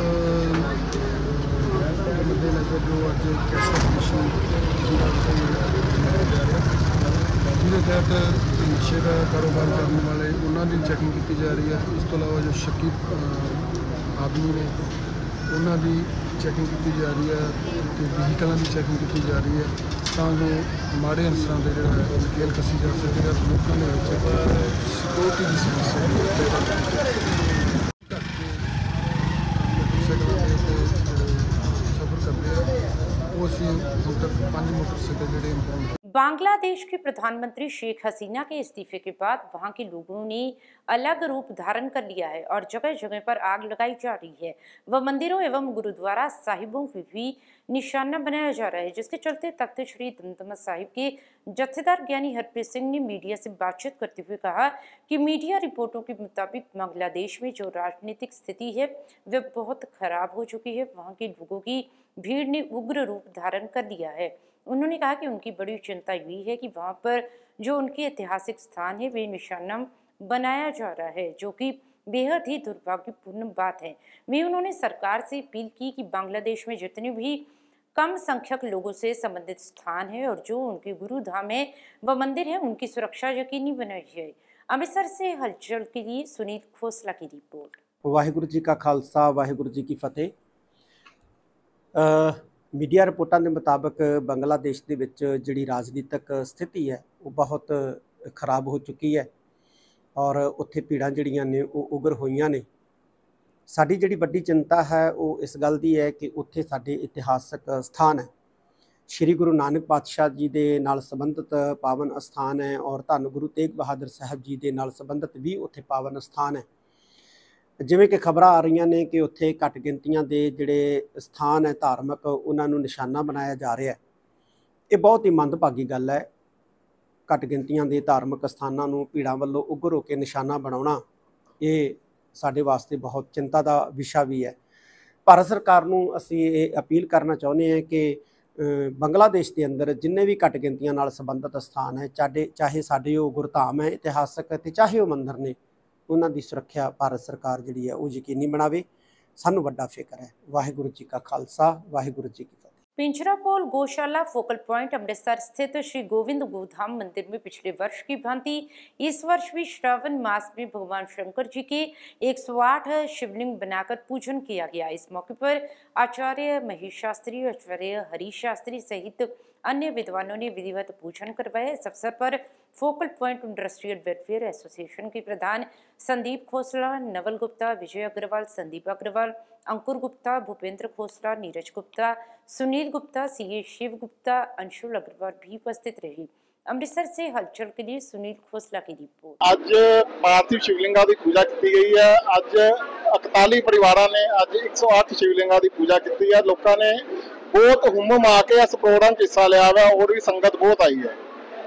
के मद्देनजर जो अज जिसके तहत नशे का कारोबार करने वाले उन्होंने चैकिंग की जा रही है। इस तो अलावा जो शक्की आदमी ने उन्होंने चैकिंग की जा रही है तो व्हीकलों की चैकिंग की जा रही है तो जो माड़े अंसर के जो नकेल कसी जा सके लोगों के सिक्योरिटी की समस्या सफर करते हैं वो अभी हम तक 5 मोटरसाइकिल जोड़े इंपॉर्टेंट। बांग्लादेश की प्रधानमंत्री शेख हसीना के इस्तीफे के बाद वहां के लोगों ने अलग रूप धारण कर लिया है और जगह जगह पर आग लगाई जा रही है व मंदिरों एवं गुरुद्वारा साहिबों में भी निशाना बनाया जा रहा है, जिसके चलते तख्त श्री दमदमा साहिब के जत्थेदार ज्ञानी हरप्रीत सिंह ने मीडिया से बातचीत करते हुए कहा कि मीडिया रिपोर्टों के मुताबिक बांग्लादेश में जो राजनीतिक स्थिति है वह बहुत खराब हो चुकी है। वहाँ के लोगों की भीड़ ने उग्र रूप धारण कर लिया है। उन्होंने कहा कि उनकी बड़ी चिंता हुई है कि वहां पर जो उनके ऐतिहासिक स्थान है वे निशाना बनाया जा रहा है, जो कि बेहद ही दुर्भाग्यपूर्ण बात है। उन्होंने सरकार से अपील की कि बांग्लादेश में जितने भी कम संख्यक लोगों से संबंधित स्थान है और जो उनके गुरुधाम है व मंदिर है उनकी सुरक्षा यकीनी बनाई जाए। अमृतसर से हलचल के लिए सुनील खोसला की रिपोर्ट। वाहिगुरु जी का खालसा वाहिगुरु जी की फतेह। मीडिया रिपोर्टां के मुताबिक बांग्लादेश के विच जिहड़ी राजनीतिक स्थिति है वो बहुत खराब हो चुकी है और उत्थे भीड़ां जिहड़ियां ने वो उग्र होईयां ने। साडी जिहड़ी वड्डी चिंता है वो इस गल दी है कि उत्थे साडे इतिहासक स्थान है, श्री गुरु नानक पातशाह जी दे नाल संबंधित पावन स्थान है और धन गुरु तेग बहादुर साहब जी दे नाल संबंधित भी उत्थे पावन स्थान है। जिवें कि खबर आ रही ने कि उत्थे घट गिनतियां दे जिहड़े स्थान है धार्मिक उन्होंने निशाना बनाया जा रहा है। ये बहुत ही मंदभागी गल है। घट गिनतियां दे धार्मिक स्थानों नूं भीड़ां वल्लों उग्र होकर निशाना बनाउणा ये साडे वास्ते बहुत चिंता का विषय भी है। भारत सरकार नूं असीं ये अपील करना चाहुंदे हैं कि बांग्लादेश के अंदर जिन्ने भी घट गिनतियां नाल संबंधित स्थान है चाहे साडे वो गुरधाम है इतिहासक ते चाहे वो मंदिर ने उन्हां दी सुरक्षा भारत सरकार जिहड़ी है वो यकीनी बनावे। सानूं वड्डा फिक्र है। वाहिगुरु जी का खालसा वाहिगुरु जी की फतेह। पिंजरापोल गौशाला फोकल पॉइंट अमृतसर स्थित श्री गोविंद गोधाम मंदिर में पिछले वर्ष की भांति इस वर्ष भी श्रावण मास में भगवान शंकर जी के 108 शिवलिंग बनाकर पूजन किया गया। इस मौके पर आचार्य महेश शास्त्री, आचार्य हरीश शास्त्री सहित अन्य विद्वानों ने विधिवत पूजन करवाया। इस अवसर पर focal point industrial welfare association के प्रधान संदीप खोसला, नवल गुप्ता, विजय अग्रवाल, संदीप अग्रवाल, अंकुर गुप्ता, भूपेंद्र खोसला, नीरज गुप्ता, सुनील गुप्ता, सीए शिव गुप्ता, अंशुल अग्रवाल भी उपस्थित रहे। अमृतसर से हलचल के लिए सुनील खोसला की रिपोर्ट। आज पार्थिव शिवलिंगा की पूजा की गई है। आज 41 परिवारों ने आज 108 शिवलिंगा की पूजा की है। लोगों ने बहुत हुम आ के इस प्रोग्राम हिस्सा लिया है और भी संगत बहुत आई है।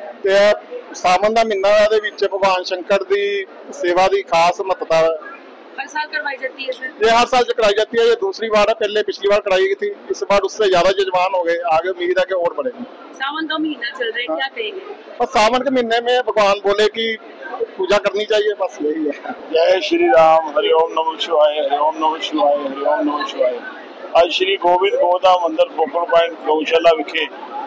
तो सावन का महीना है, भगवान शंकर की सेवा की खास महत्ता है। हर साल करवाई जाती है सर? ये हर साल कराई जाती है। ये दूसरी बार है, पहले पिछली बार कराई गई थी, इस बार उससे ज्यादा जजमान हो गए। आगे उम्मीद है कि और बढ़ेगी। सावन का महीना चल रहा है, क्या कहेंगे? और सावन के महीने में भगवान बोले कि पूजा करनी चाहिए, बस यही है। जय श्री राम। हरिओम नमः शिवाय, हरिओम नमः शिवाय, हरिओम नमः शिवाय। आज श्री गोविंद गोधाम मंदिर फोकल पॉइंट गौशाला विखे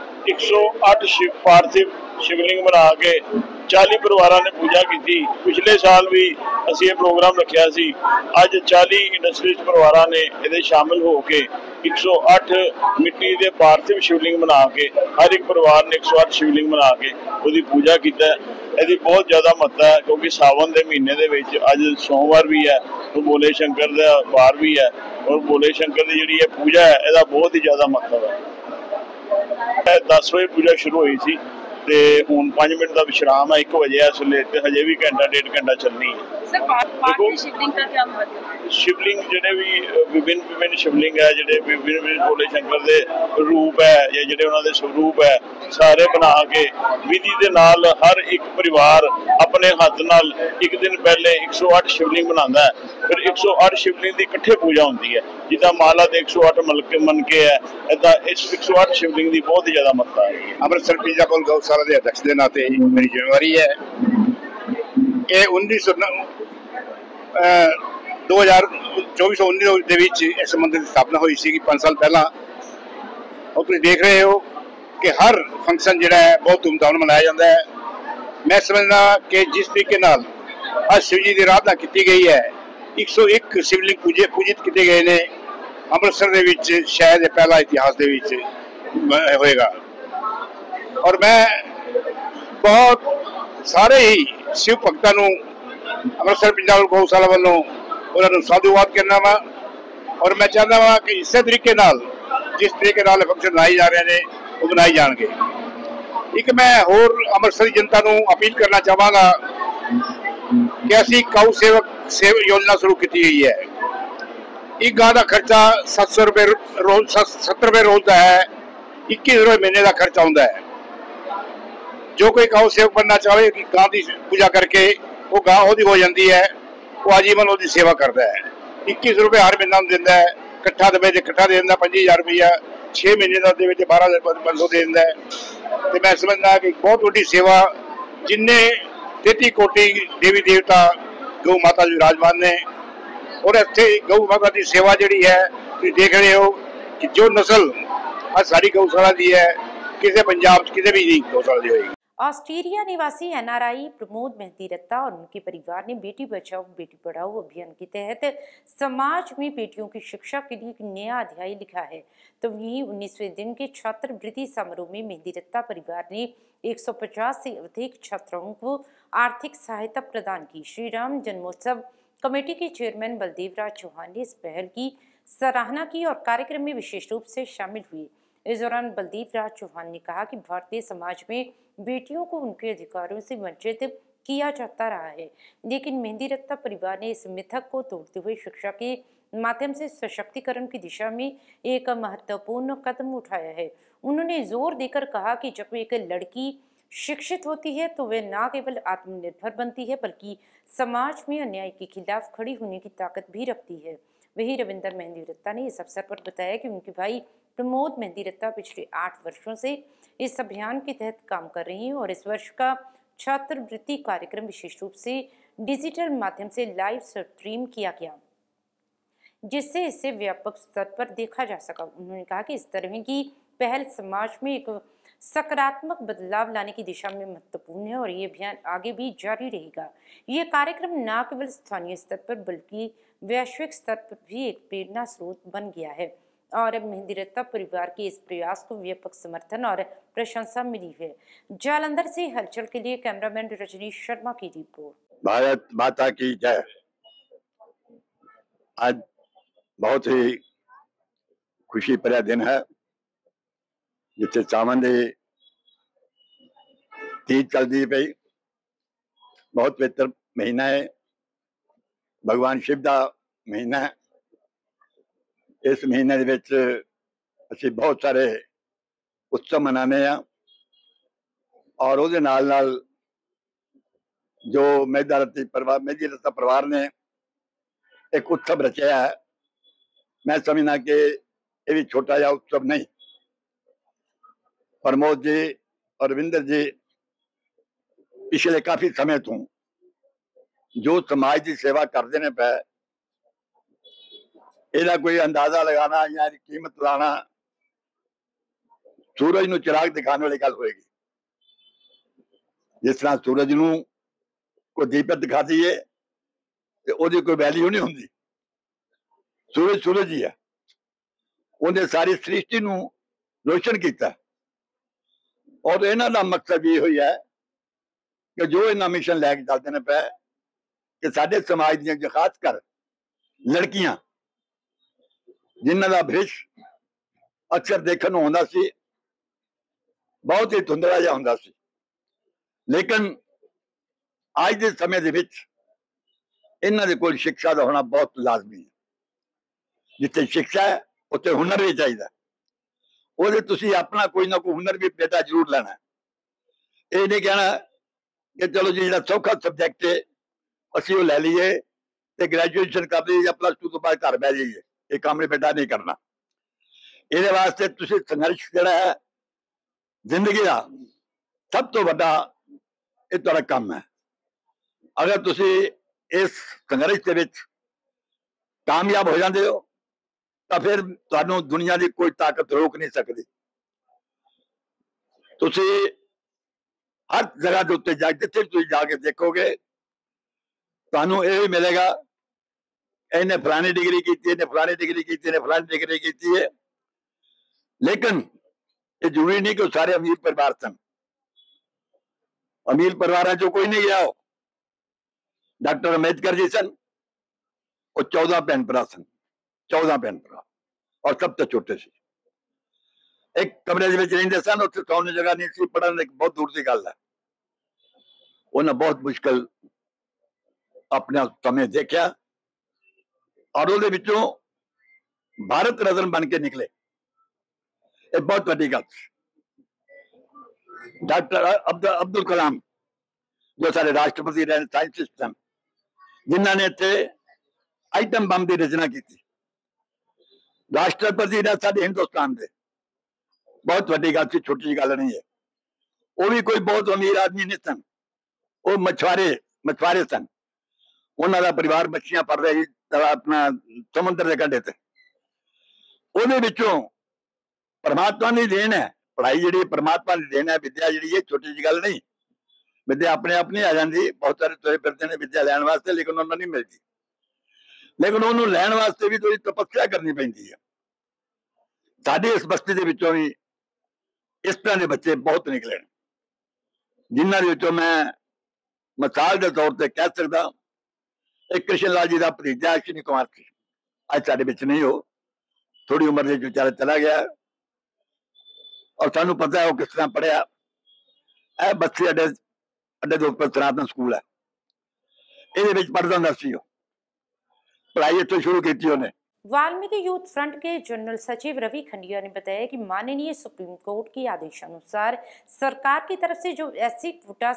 108 पार्थिव शिवलिंग बना के 40 परिवारों ने पूजा की थी। पिछले साल भी असी ये प्रोग्राम रखा सी। अज 40 इंडस्ट्रीज परिवारों ने ये शामिल होके 108 मिट्टी के पार्थिव शिवलिंग बना के हर एक परिवार ने 108 शिवलिंग बना के उसकी पूजा की। यदि बहुत ज्यादा महत्ता है क्योंकि सावन के महीने के अज सोमवार भी है तो भोले शंकर का वार भी है और भोले शंकर की जी पूजा है इसका बहुत ही ज्यादा महत्व है। 10 बजे पूजा शुरू हुई थी ते हुण 5 मिनट का विश्राम है। 1 बजे इस वेले हजे भी घंटा 1.5 घंटा चलनी है। पार्थिव शिवलिंग का क्या महत्व है? शिवलिंग ਜਿਹੜੇ ਵੀ ਵਿਭਿੰਨ ਸ਼ਿਵਲਿੰਗ ਹੈ, ਜਿਹੜੇ ਵਿਭਿੰਨ ਭੋਲੇ ਸ਼ੰਕਰ ਦੇ ਰੂਪ ਹੈ ਜਾਂ ਜਿਹੜੇ ਉਹਨਾਂ ਦੇ ਸਰੂਪ ਹੈ, ਸਾਰੇ ਬਣਾ ਕੇ ਵਿਧੀ ਦੇ ਨਾਲ ਹਰ ਇੱਕ ਪਰਿਵਾਰ ਆਪਣੇ ਹੱਥ ਨਾਲ ਇੱਕ ਦਿਨ ਪਹਿਲੇ 108 ਸ਼ਿਵਲਿੰਗ ਬਣਾਉਂਦਾ ਹੈ। ਫਿਰ 108 ਸ਼ਿਵਲਿੰਗ ਦੀ ਇਕੱਠੇ ਪੂਜਾ ਹੁੰਦੀ ਹੈ, ਜਿੱਦਾਂ ਮਾਲਾ ਦੇ 108 ਮਨ ਕੇ ਹੈ, ਏਦਾਂ ਇਸ 108 ਸ਼ਿਵਲਿੰਗ ਦੀ ਬਹੁਤ ਜ਼ਿਆਦਾ ਮਹੱਤਤਾ ਹੈ। ਅੰਮ੍ਰਿਤਸਰ ਪੀਜ਼ਾ ਕੋਲ ਗਊਸ਼ਾਲਾ ਦੇ ਅਧਿਕਸ਼ ਦੇ ਨਾਤੇ ਮੇਰੀ ਜ਼ਿੰਮੇਵਾਰੀ ਹੈ। ਇਹ 2019 ਦੇ ਵਿੱਚ ਇਸ ਮੰਦਿਰ ਦੀ ਸਥਾਪਨਾ ਹੋਈ ਸੀ 5 ਸਾਲ ਪਹਿਲਾਂ। और तुम देख रहे हो कि हर फंक्शन जो है बहुत धूमधाम मनाया जाता है। मैं समझना कि जिस तरीके नाल आज शिव जी की आराधना की गई है, 101 शिवलिंग पूजित किए गए ने अमृतसर दे विच शायद पहला इतिहास दे विच होएगा। और मैं बहुत सारे ही शिव भक्तों को अमृतसर पंजाब गौशाला वालों उन्होंने साधुवाद करना वा। और मैं चाहता वा कि इस तरीके नाल जिस तरीके नाल फंक्शन बनाए जा रहे हैं वो बनाए जाएंगे। एक मैं होर अमृतसर जनता को अपील करना चाहवागा कि असी गौ सेवक योजना शुरू की गई है। एक गां का खर्चा 700 रुपये रोज 70 रुपये रोज का है, 21 रुपये महीने का खर्चा आता है। जो कोई गौ सेवक बनना चाहे कि गां की पूजा करके वो गां वो हो जाती है, वो आजीवन वो सेवा करता है। 21 रुपये हर महीना देता है, इकट्ठा दे इकट्ठा दे दिंदा 25,000 रुपया, 6 महीने का 12,500 दे दिंदा है। तो मैं समझना कि बहुत बड़ी सेवा जिन्ने 33 कोटि देवी देवता गौ माता जी विराजमान ने। और इतने गौ माता की सेवा जी है तुम देख रहे हो कि जो नस्ल आज सारी गौशाला की है किसी पंजाब किसी भी नहीं गौशाला की होगी। ऑस्ट्रेलिया निवासी एनआरआई प्रमोद मेहंदी रत्ता और उनके परिवार ने बेटी बचाओ बेटी पढ़ाओ अभियान के तहत समाज में बेटियों की शिक्षा के लिए एक नया अध्याय लिखा है। तो वहीं 19वें दिन के छात्रवृत्ति समारोह में मेहंदी रत्ता परिवार ने 150 से अधिक छात्राओं को आर्थिक सहायता प्रदान की। श्री राम जन्मोत्सव कमेटी के चेयरमैन बलदेव राज चौहान ने इस पहल की सराहना की और कार्यक्रम में विशेष रूप से शामिल हुए। इस दौरान बलदेव राज चौहान ने कहा कि भारतीय समाज में बेटियों को उनके अधिकारों से वंचित किया जाता रहा है, लेकिन मेहंदी रत्ता परिवार ने इस मिथक को तोड़ते हुए शिक्षा के माध्यम से सशक्तिकरण की दिशा में एक महत्वपूर्ण कदम उठाया है। उन्होंने जोर देकर कहा कि जब एक लड़की शिक्षित होती है तो वे न केवल आत्मनिर्भर बनती है बल्कि समाज में अन्याय के खिलाफ खड़ी होने की ताकत भी रखती है। वहीं रविंदर मेहंदी रत्ता ने इस अवसर पर बताया कि उनके भाई प्रमोद मेहंदी रत्ता पिछले 8 वर्षों से इस अभियान के तहत काम कर रही हैं और इस वर्ष का छात्रवृत्ति कार्यक्रम विशेष रूप से डिजिटल माध्यम से लाइव स्ट्रीम किया गया, जिससे इसे व्यापक स्तर पर देखा जा सका। उन्होंने कहा कि इस तरह की पहल समाज में एक सकारात्मक बदलाव लाने की दिशा में महत्वपूर्ण है और ये अभियान आगे भी जारी रहेगा। ये कार्यक्रम न केवल स्थानीय स्तर पर बल्कि वैश्विक स्तर पर भी एक प्रेरणा स्रोत बन गया है और अब मेहंदी रत्ता परिवार के इस प्रयास को व्यापक समर्थन और प्रशंसा मिली है। जालंधर से हलचल के लिए कैमरामैन रजनीश शर्मा की रिपोर्ट। भारत माता की जय। आज बहुत ही खुशी भरा दिन है जिथे सावन की तीज चलती पई। बहुत पवित्र महीना है, भगवान शिव का महीना है। इस महीने असी बहुत सारे उत्सव मनाने और उहदे नाल नाल जो मेहंदी रत्ता परिवार ने एक उत्सव रचाया है, मैं समझना कि ये भी छोटा जा उत्सव नहीं। प्रमोद जी और रविंदर जी पिछले काफी समय तो जो समाज की सेवा करते हैं पे ਇਹਦਾ कोई अंदाजा लगाना या कीमत लाना सूरज ਨੂੰ चिराग दिखाने वाली गल होएगी। जिस तरह सूरज ਨੂੰ कोई दीपक दिखा दीए तो ਉਹਦੀ कोई वैल्यू नहीं होंगी। सूरज सूरज ही है, ਉਹਨੇ सारी सृष्टि ਨੂੰ रोशन किया और इन्हां दा मकसद भी यही है कि जो इन्हां मिशन लैके चलते हैं पे कि साडे समाज दी जो खासकर लड़कियां जिन्हां दा भविष्य अक्सर देखने को आउंदा सी, बहुत ही धुंधला जिहा हुंदा सी, लेकिन आज के समय दे विच इन्हां दे कोल शिक्षा का होना बहुत लाजमी है। जिथे शिक्षा है उत्थे हुनर भी चाहिए। ਉਹਦੇ ਤੁਸੀਂ अपना कोई ना कोई हुनर भी बेटा जरूर लेना है। ये नहीं कहना कि चलो जी जो सौखा सबजैक्ट है असी वो लै लीए तो ग्रैजुएशन कर लीए या +2 तो बाद घर बह जाइए, ये काम नहीं बेटा नहीं करना। ये वास्ते तुसी संघर्ष जिहड़ा है जिंदगी का सब तो बड़ा ये तुहाडा काम है। अगर तुसी इस संघर्ष के विच कामयाब हो जाते हो तो फिर तुहानू दुनिया की कोई ताकत रोक नहीं सकती। तुसी हर जगह के उत्ते जिथे तुम जाके देखोगे तुहानू यही मिलेगा इन्हें फलानी डिग्री की, इन्हें फलानी डिग्री की, इन्हें फलानी डिग्री की है। लेकिन ये जरूरी नहीं कि वो सारे अमीर परिवार सन। अमीर परिवार जो कोई नहीं गया हो। डॉक्टर अंबेडकर जी सन, वो 14 भैन भरा सन, 14 भैन भरा और सब तो छोटे से एक कमरे रहिंदे सन। उत्थे सौने जगह नहीं सी, पढ़न बहुत दूर की गल है। उन्हें बहुत मुश्किल अपने समय देखा और उहदे विचों भारत रत्न बन के निकले। ये बहुत बड़ी गल। डॉक्टर अब्दुल कलाम जो सारे राष्ट्रपति रहे, साइंटिस्ट हैं जिन्होंने इत्थे आइटम बम की रचना की। राष्ट्रपति ने साडे हिंदुस्तान के बहुत बड़ी गल सी, छोटी गल नहीं है। वो भी कोई बहुत अमीर आदमी नहीं सन, वो मछुआरे सन। उन्होंने परिवार मछलियां पड़ रही अपना समुद्र के कंढे ते। उहदे विचों परमात्मा की देन है, पढ़ाई जी परमात्मा की देन है। विद्या जी है छोटी जी गल नहीं। विद्या अपने आप नहीं आ जाती। बहुत सारे तुरे फिरते हैं विद्या लैन वास्ते, लेकिन उन्होंने नहीं मिलती। लेकिन उन्होंने लैन वास्ते भी थोड़ी तपस्या करनी पैंदी है। साडी इस बस्ती दे विचों भी इस तरह के बच्चे बहुत निकले, जिन्हां दे विचों मैं मिसाल के तौर पर कह सकता एक कृष्ण लाल जी का भतीजा अश्विनी कुमार जी अज साडे विच नहीं हो, थोड़ी उम्र के बेचारा चला गया और सानू पता है वो किस तरह पढ़िया। यह बस्ती अड्डे के उपर सनातन स्कूल है, ये पढ़ता हुंदा सी। पढ़ाई इत्थों शुरू की उन्हें। वाल्मीकि यूथ फ्रंट के जनरल सचिव रवि खंडिया ने बताया कि माननीय सुप्रीम कोर्ट के आदेशानुसार सरकार की तरफ से जो SC कोटा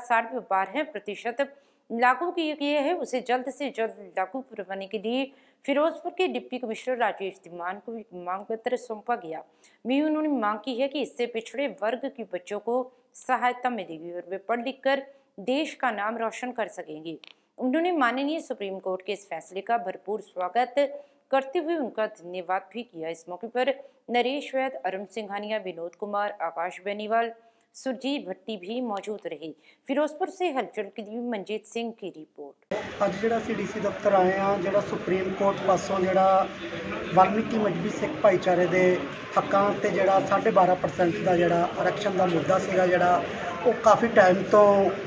12% लागू किया गया है उसे जल्द से जल्द लागू करवाने के लिए फिरोजपुर के डिप्टी कमिश्नर राजेश धीमान को एक मांग पत्र सौंपा गया। भी उन्होंने मांग की है कि इससे पिछड़े वर्ग के बच्चों को सहायता मिलेगी और वे पढ़ लिख कर देश का नाम रोशन कर सकेंगे। उन्होंने माननीय सुप्रीम कोर्ट के इस फैसले का भरपूर स्वागत करते हुए उनका धन्यवाद भी किया। इस मौके पर नरेश वैद, अरुण सिंघानिया, विनोद कुमार, आकाश बेनीवाल, सुरजीत भट्टी भी मौजूद रहे। फिरोजपुर से हलचल के लिए मंजीत सिंह की रिपोर्ट। ਅੱਜ ਜਿਹੜਾ ਅਸੀਂ ਡੀਸੀ ਦਫ਼ਤਰ ਆਏ ਆ, ਜਿਹੜਾ ਸੁਪਰੀਮ ਕੋਰਟ ਪਾਸੋਂ ਜਿਹੜਾ ਵਾਲਮੀਕੀ ਮਜਬੀ ਸਿੱਖ ਭਾਈਚਾਰੇ ਦੇ ਹੱਕਾਂ ਤੇ ਜਿਹੜਾ 12.5% ਦਾ ਜਿਹੜਾ ਆਰਕਸ਼ਣ ਦਾ ਮੁੱਦਾ ਸੀਗਾ, ਜਿਹੜਾ ਉਹ ਕਾਫੀ ਟਾਈਮ ਤੋਂ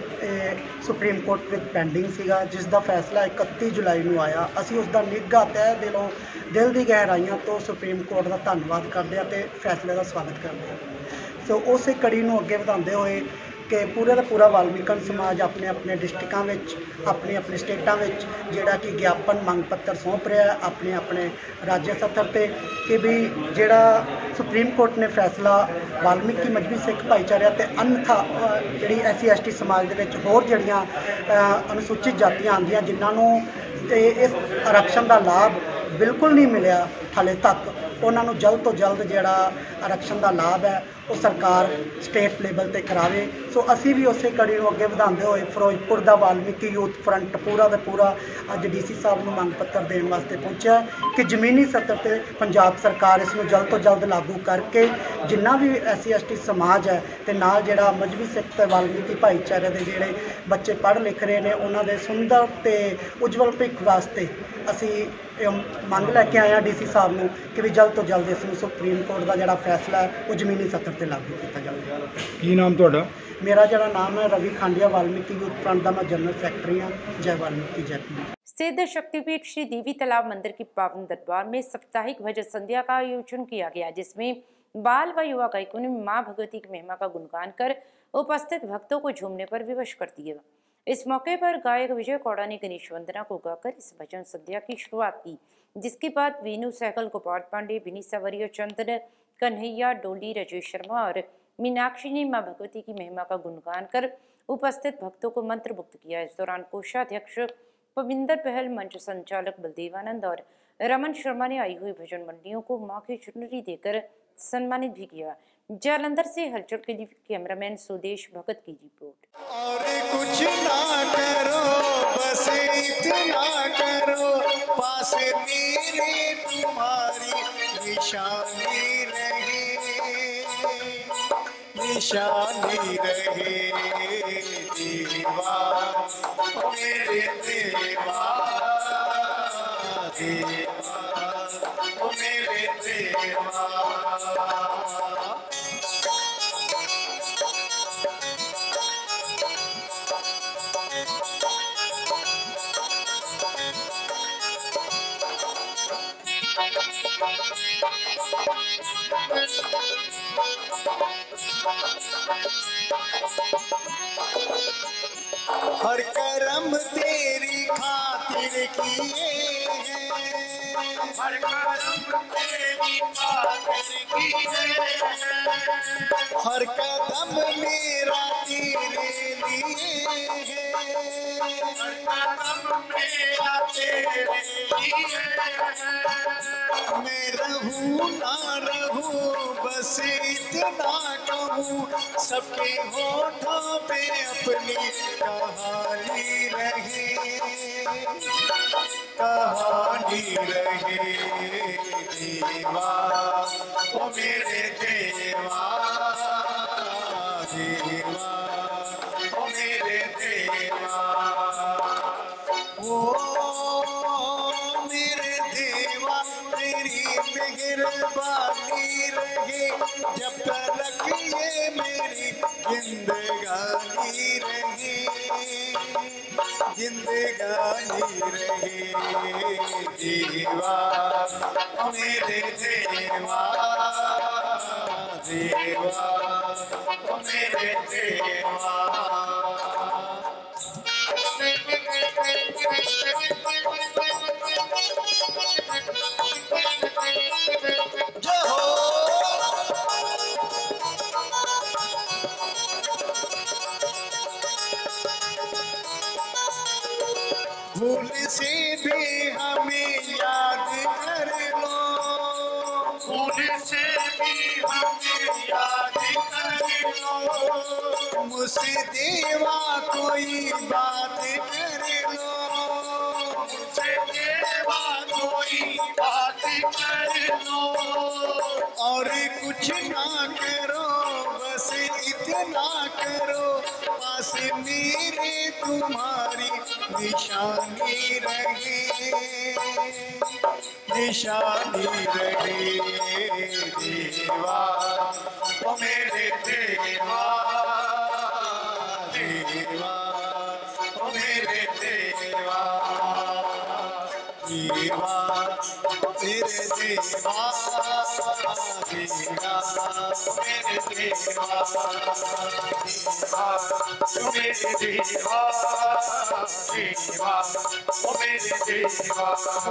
ਸੁਪਰੀਮ ਕੋਰਟ ਵਿੱਚ ਪੈਂਡਿੰਗ ਸੀਗਾ, ਜਿਸ ਦਾ ਫੈਸਲਾ 31 ਜੁਲਾਈ ਨੂੰ ਆਇਆ। ਅਸੀਂ ਉਸ ਦਾ ਨਿੱਘਾ ਤਹਿ ਦਿਲੋਂ ਦਿਲ ਦੀ ਗਹਿਰਾਈਆਂ ਤੋਂ ਸੁਪਰੀਮ ਕੋਰਟ ਦਾ ਧੰਨਵਾਦ ਕਰਦੇ ਹਾਂ ਤੇ ਫੈਸਲੇ ਦਾ ਸਵਾਗਤ ਕਰਦੇ ਹਾਂ। ਸੋ ਉਸੇ ਕੜੀ ਨੂੰ ਅੱਗੇ ਵਧਾਉਂਦੇ ਹੋਏ कि पूरे का पूरा वाल्मीकन समाज अपने अपने डिस्ट्रिक्टां विच अपने अपने स्टेटां विच जिहड़ा कि ज्ञापन मंग पत्र सौंप रहा है अपने अपने राज्य सतर ते कि भी जिहड़ा सुप्रीम कोर्ट ने फैसला वाल्मीकि मजबी सिख भाईचारे ते अन्यथा जिहड़ी SC ST समाज दे विच होर जिहड़ियां अनुसूचित जातियां आंदियां जिन्हां नूं इस आरक्षण का लाभ बिल्कुल नहीं मिलिया हाले तक, उन्होंने जल्द तो जल्द जिहड़ा आरक्षण का लाभ है वो सरकार स्टेट लेवल पर करावे। सो असी भी उस कड़ी को अगे बढ़ाते हुए फिरोजपुर का वाल्मीकि यूथ फ्रंट पूरा का पूरा अज DC साहब को मंग पत्र देने वास्ते पहुंचा कि जमीनी सतर पर पंजाब सरकार इसमें जल्द तो जल्द लागू करके जिन्ना भी SC ST समाज है तो नाल जिहड़ा मजबी सिख ते वाल्मीकि भाईचारे के जिहड़े बच्चे पढ़ लिख रहे हैं उन्होंने सुंदर ते उज्जवल भविख वास्ते असी मंग लैके आए हैं DC साहब को कि भी जल्द तो जल्द इसमें सुप्रीम कोर्ट का जिहड़ा फैसला है वो जमीनी सतर पर लागू किया जाए। की नाम तुहाडा? मेरा जिहड़ा नाम है रवि खंडिया, वाल्मीकि यूथ फ्रंट का मैं जनरल सैकटरी हाँ। जय वाल्मीकि जय पी। सिद्ध शक्तिपीठ श्री देवी तालाब मंदिर की पावन दरबार में साप्ताहिक भजन संध्या का आयोजन किया गया, जिसमें बाल व युवा गायकों ने मां भगवती की महिमा का गुणगान कर उपस्थित भक्तों को झूमने पर विवश कर दिया। इस मौके पर गायक विजय कौड़ा ने गणेश वंदना को गाकर इस भजन संध्या की शुरुआत की, जिसके बाद वेणु सहगल, गोपाल पांडे, विनीत सवरिया, चंदन कन्हैया, डोली, राजेश शर्मा और मीनाक्षी ने मां भगवती की महिमा का गुणगान कर उपस्थित भक्तों को मंत्रमुग्ध किया। इस दौरान कोषाध्यक्ष पविंदर पहल, मंच संचालक बलदेवानंद और रमन शर्मा ने आई हुई भजन मंडलियों को मां की चुनरी देकर सम्मानित भी किया। जालंधर से हलचल के लिए कैमरामैन सुदेश भगत की रिपोर्ट। और कुछ ना करो, बस इतना करो, पास मेरे तुम्हारी निशानी रहे, निशानी रहे देवा, मेरे देवा, देवा, मेरे देवा। हर करम तेरी खातिर किए हैं, हर करम तेरी खातिर किए हैं, हर कदम मेरा तेरे लिए है, हर कदम मेरा तेरे लिए है। मैं रहूं ना रहूं, बस इतना कहूँ, सबके होठों पे अपनी कहानी रहे, कहानी रहे देवा, ओ मेरे देवा, देवा, ओ मेरे देवा, ओ मेरे देवा, तेरी मेहरबानी रहे, जब तक ये मेरी जिंदगानी रहे, जिंदगानी रहे देवा, मेरे देवा, देवा, मेरे देवा। भूल से भी हमें याद कर लो, भूल से भी हमें याद कर लो, मुझसे देवा कोई बात कर लो, मुझसे देवा कोई बात कर लो, और कुछ ना करो, बस इतना करो, पास मेरे तुम्हारी निशानी रहे, निशानी रहे देवा, ओ मेरे देवा, देवा, ओ मेरे देवा, देवा, मेरे देवा, देवा, मेरे देवा, मेरे देवा, देवा, ओ मेरे देवा,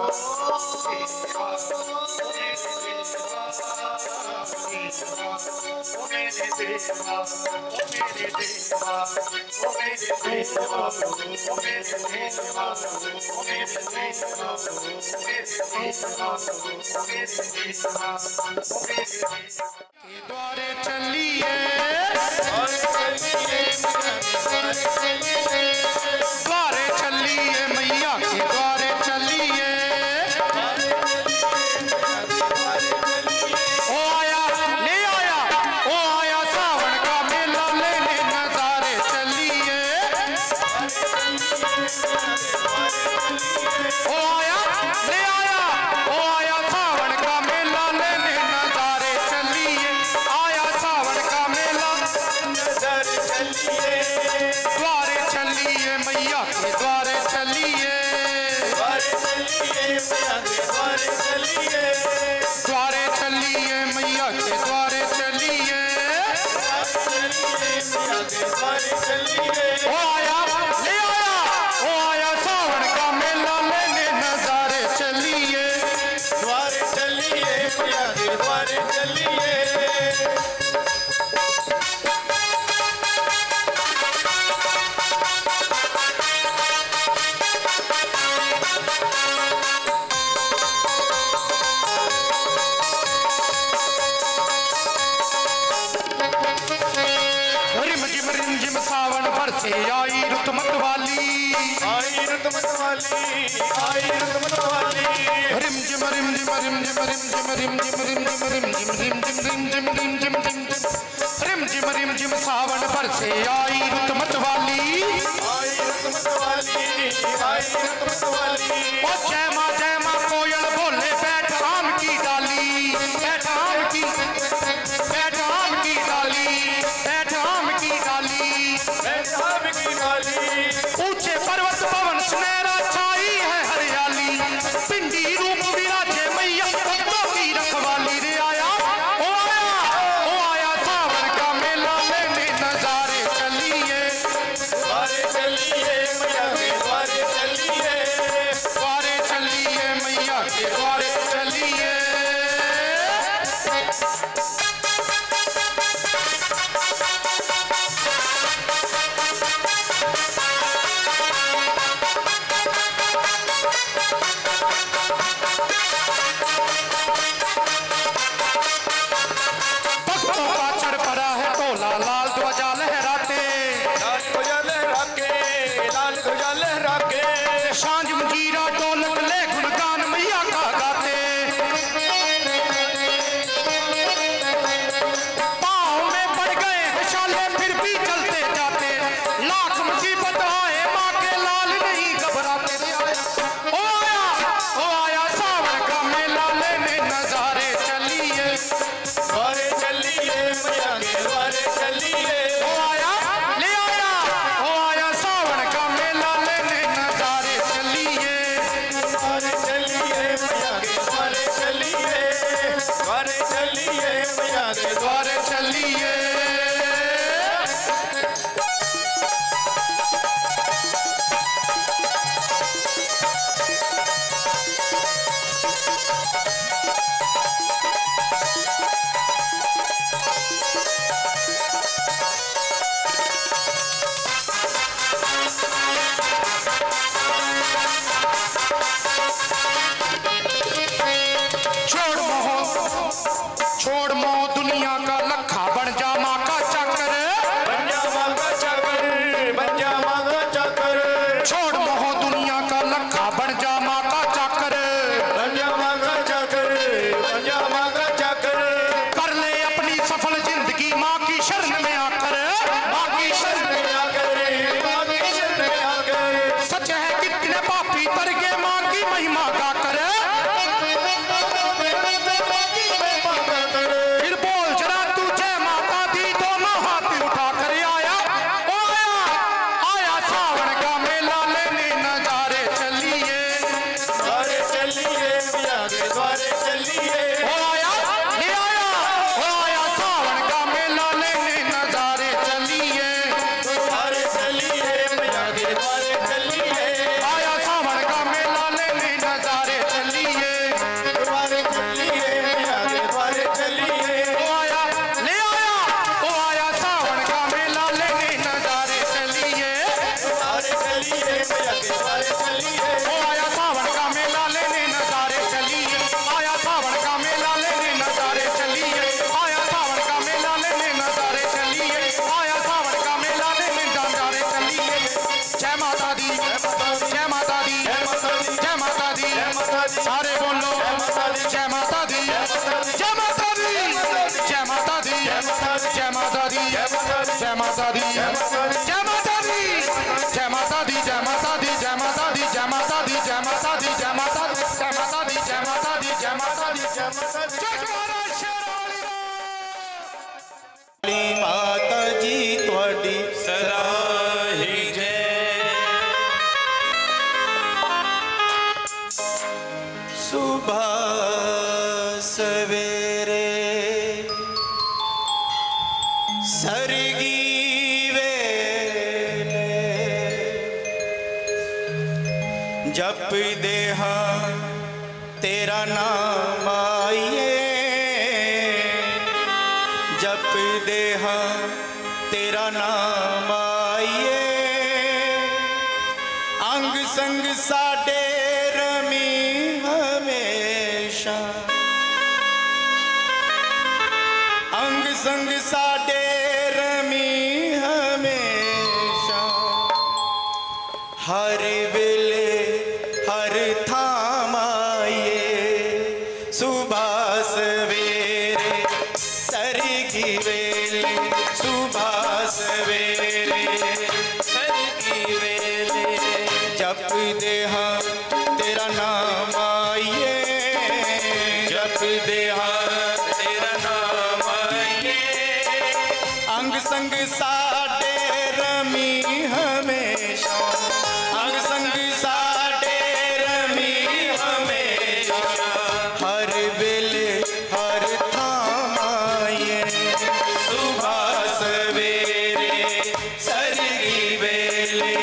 ओ मेरे देवा, ओ मेरे देवा, ओ मेरे देवा, ओ मेरे देवा, ओ मेरे देवा, द्वारे चलिए, द्वारे चलिए मैया के द्वारे चलिए, ओ आया ले आया, ओ आया सावन का मेला लेने नजारे चलिए, ओ आया ले आया, ओ आया सावन का मेला लेने नजारे चलिए, आया सावन का मेला नजारे चलिए, द्वारे चलिए मैया के द्वारे चलिए, द्वारे चलिए मैया के द्वारे चलिए, द्वारे चलिए मैया के द्वारे चलिए, मैया के द्वारे चलिए, ओ आया ले से आई रुत मत वाली, आई रुत मत वाली, आई रुत मत वाली। रिम जिम रिम जिम रिम जिम रिम जिम रिम जिम रिम जिम रिम जिम रिम जिम रिम जिम रिम जिम रिम जिम सावन पर से आई रुत मत वाली, आई रुत मत वाली, आई रुत मत वाली। ओ जय माँ कोयल बोले बैठ आम की डाली, बैठ आम की, बैठ आम की डाली, बैठ आम की डाली, बैठ आम की डाली। ऊंचे पर्वत पवन सुनहरा छाई है हरियाली, पिंडी रूप विराजे मैया भक्तों की रखवाली। रे आया ओ आया ओ आया सावन का मेला लेने नजारे चलिए, द्वारे चलिए मैया के द्वारे चलिए, द्वारे चलिए मैया के द्वारे चलिए। भक्तों का चढ़ पड़ा है टोला, लाल ध्वजा लहराते, लाल ध्वजा लहराके, लाल ध्वजा लहराके। सांझ मंजीरा ढोलक ले गुणगान मैया का गाते, पाँव में पड़ गए हैं शाले फिर भी चलते जाते, लाख मुसीबत आए माँ के लाल नहीं घबराते। ओ आया सावन का मेला लेने नजारे चलिए, द्वारे चलिए मैया के द्वारे चलिए। ओ आया ले आया ओ आया सावन का मेला लेने नजारे चलिए, द्वारे चलिए मैया के द्वारे चलिए, द्वारे चलिए मैया के द्वारे चलिए। छोड़ मोह दुनिया का लखा बन जा माँ का चाकर, बन जा माँ का चाकर, बन जा माँ का चाकर। छोड़ मोह दुनिया का लखा बन जा माँ का चाकर, बन जा माँ का चाकर, बन जा माँ का चाकर। कर ले अपनी सफल जिंदगी माँ की शरण में आकर, माँ की शरण में आकर, माँ की शरण में आकर। सच है कितने पापी तर गए माँ की महिमा गाकर, फिर बोल जरा तू जय माता दी दोनों हाथ उठा कर। आया ओ आया सावन का मेला लेने नजारे चलिए, द्वारे चलिए मैया के द्वारे चलिए। ओ आया ले आया ओ आया सावन का मेला लेने नजारे चलिए, द्वारे चलिए मैया के द्वारे चलिए। आया सावन का मेला लेने नजारे चलिए, द्वारे चलिए मैया के द्वारे चलिए। ओ आया ले आया ओ आया सावन का मेला लेने नजारे चलिए, द्वारे चलिए मैया के द्वारे चलिए। ओ आया सावन का मेला लेने नजारे चलिए, आया सावन का मेला लेने नजारे चलिए, आया सावन का मेला लेने नजारे चलिए, आया सावन का मेला लेने नजारे चलिए। जय माता दी, जय माता दी, जय माता दी, सारे बोलो जय माता दी, जय माता दी, जय माता दी, जय माता दी, जय माता दी, जय माता दी, जय माता दी, जय माता दी, जय माता दी, जय माता दी, जय माता दी, जय माता दी, जय माता दी, जय माता दी, जय माता दी, जय माता दी। माता जी ਤੁਹਾਡੀ सदा ही जय। सुबह सवेरे सरगी वेले जप देहा तेरा नाम आइए, जप देहा तेरा नाम आइए। अंग संग साडे रमी हमेशा, अंग संग साडे रमी हमेशा। हर वेले हर थाम आइए सुबह सवेरे सरगी वेले सुबह सवेरे सरगी वेले जपदे हाँ तेरा नाम आइए जपदे हाँ तेरा नाम आइए अंग संग साडे रमी हमेशा अंग संग साडे रमी हमेशा हर वेले हर थाम आइए सुबह सवेरे सरगी वेले।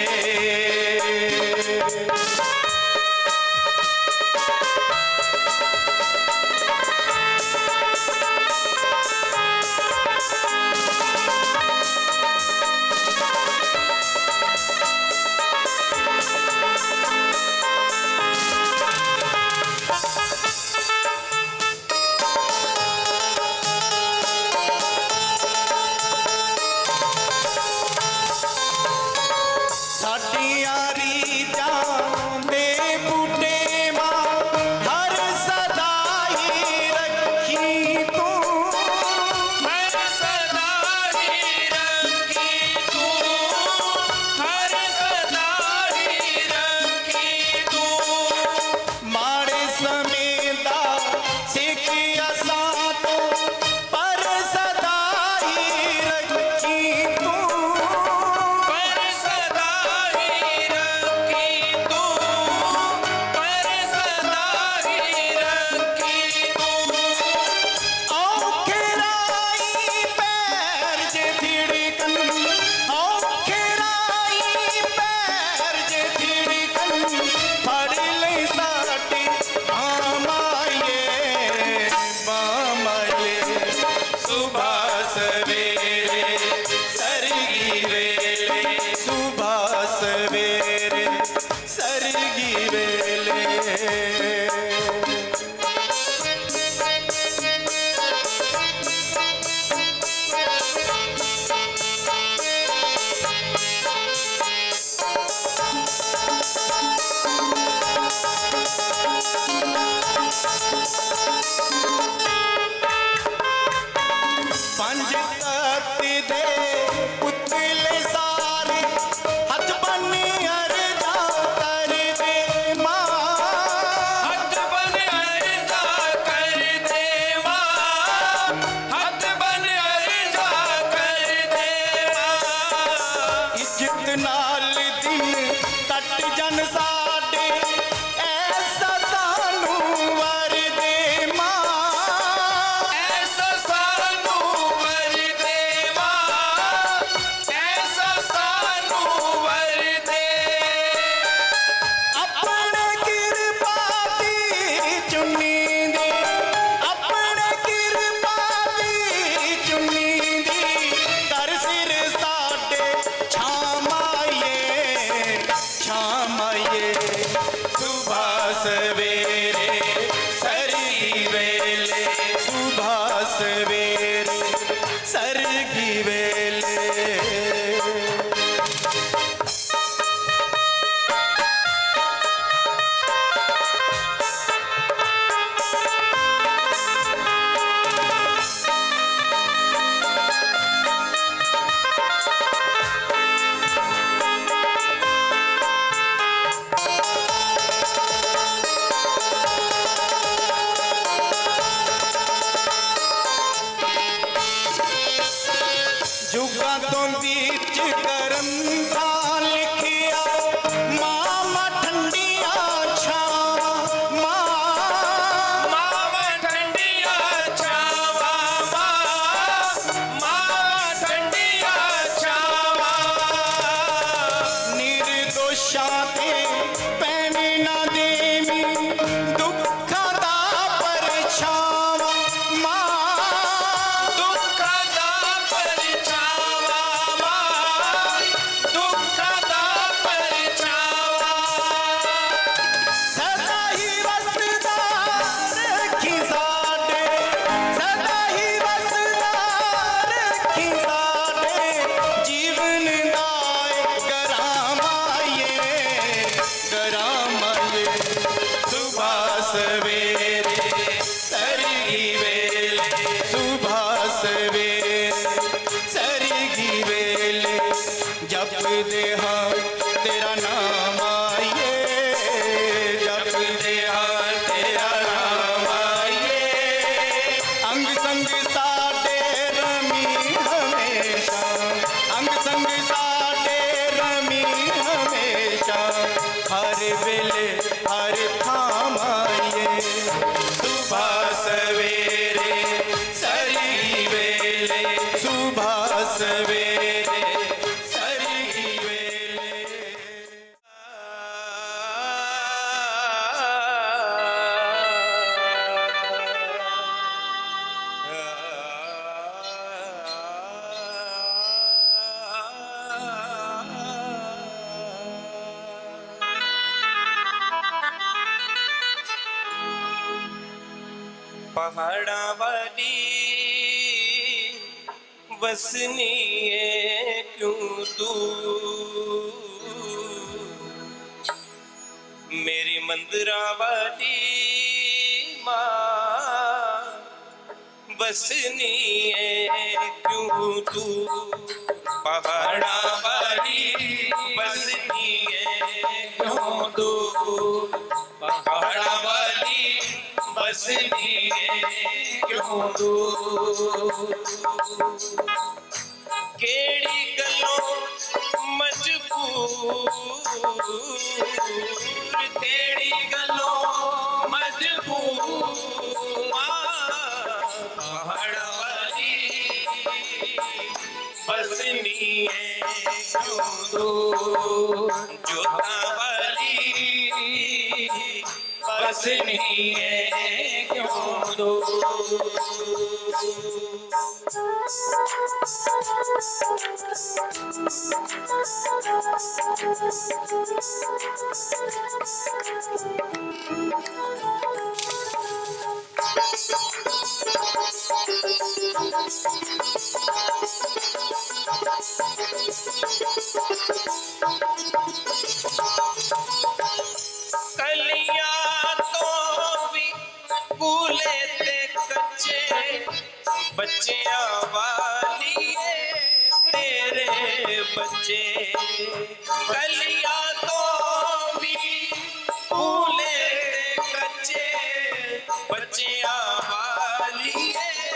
दुख जपदे हाँ तेरा नाम आइए, जपदे हाँ तेरा नाम आइए, अंग संग साडे रमी हमेशा, अंग संग साडे रमी हमेशा, हर वेले हर थाम आइए, सुबह सवेरे सरगी वेले, सुबह सवेरे सरगी वेले। पहाड़ा वाली बसनी है क्यों तू, मेरी मंदिरा वाली माँ बसनी है क्यों तू, पहाड़ा वाली बसनी है क्यों तू, पहाड़ा वाली बसनी है क्यों तू, केड़ी गलों मजबूर, केड़ी गलों मजबूर, पहाड़ वाली बसनी है क्यों तू, जोता वाली बसनी है क्यों तू। कलियां तो भी कूले ते कच्चे, बच्चियां वाली तेरे बच्चे, कलियां तो भी कूले ते कच्चे, बच्चियां वाली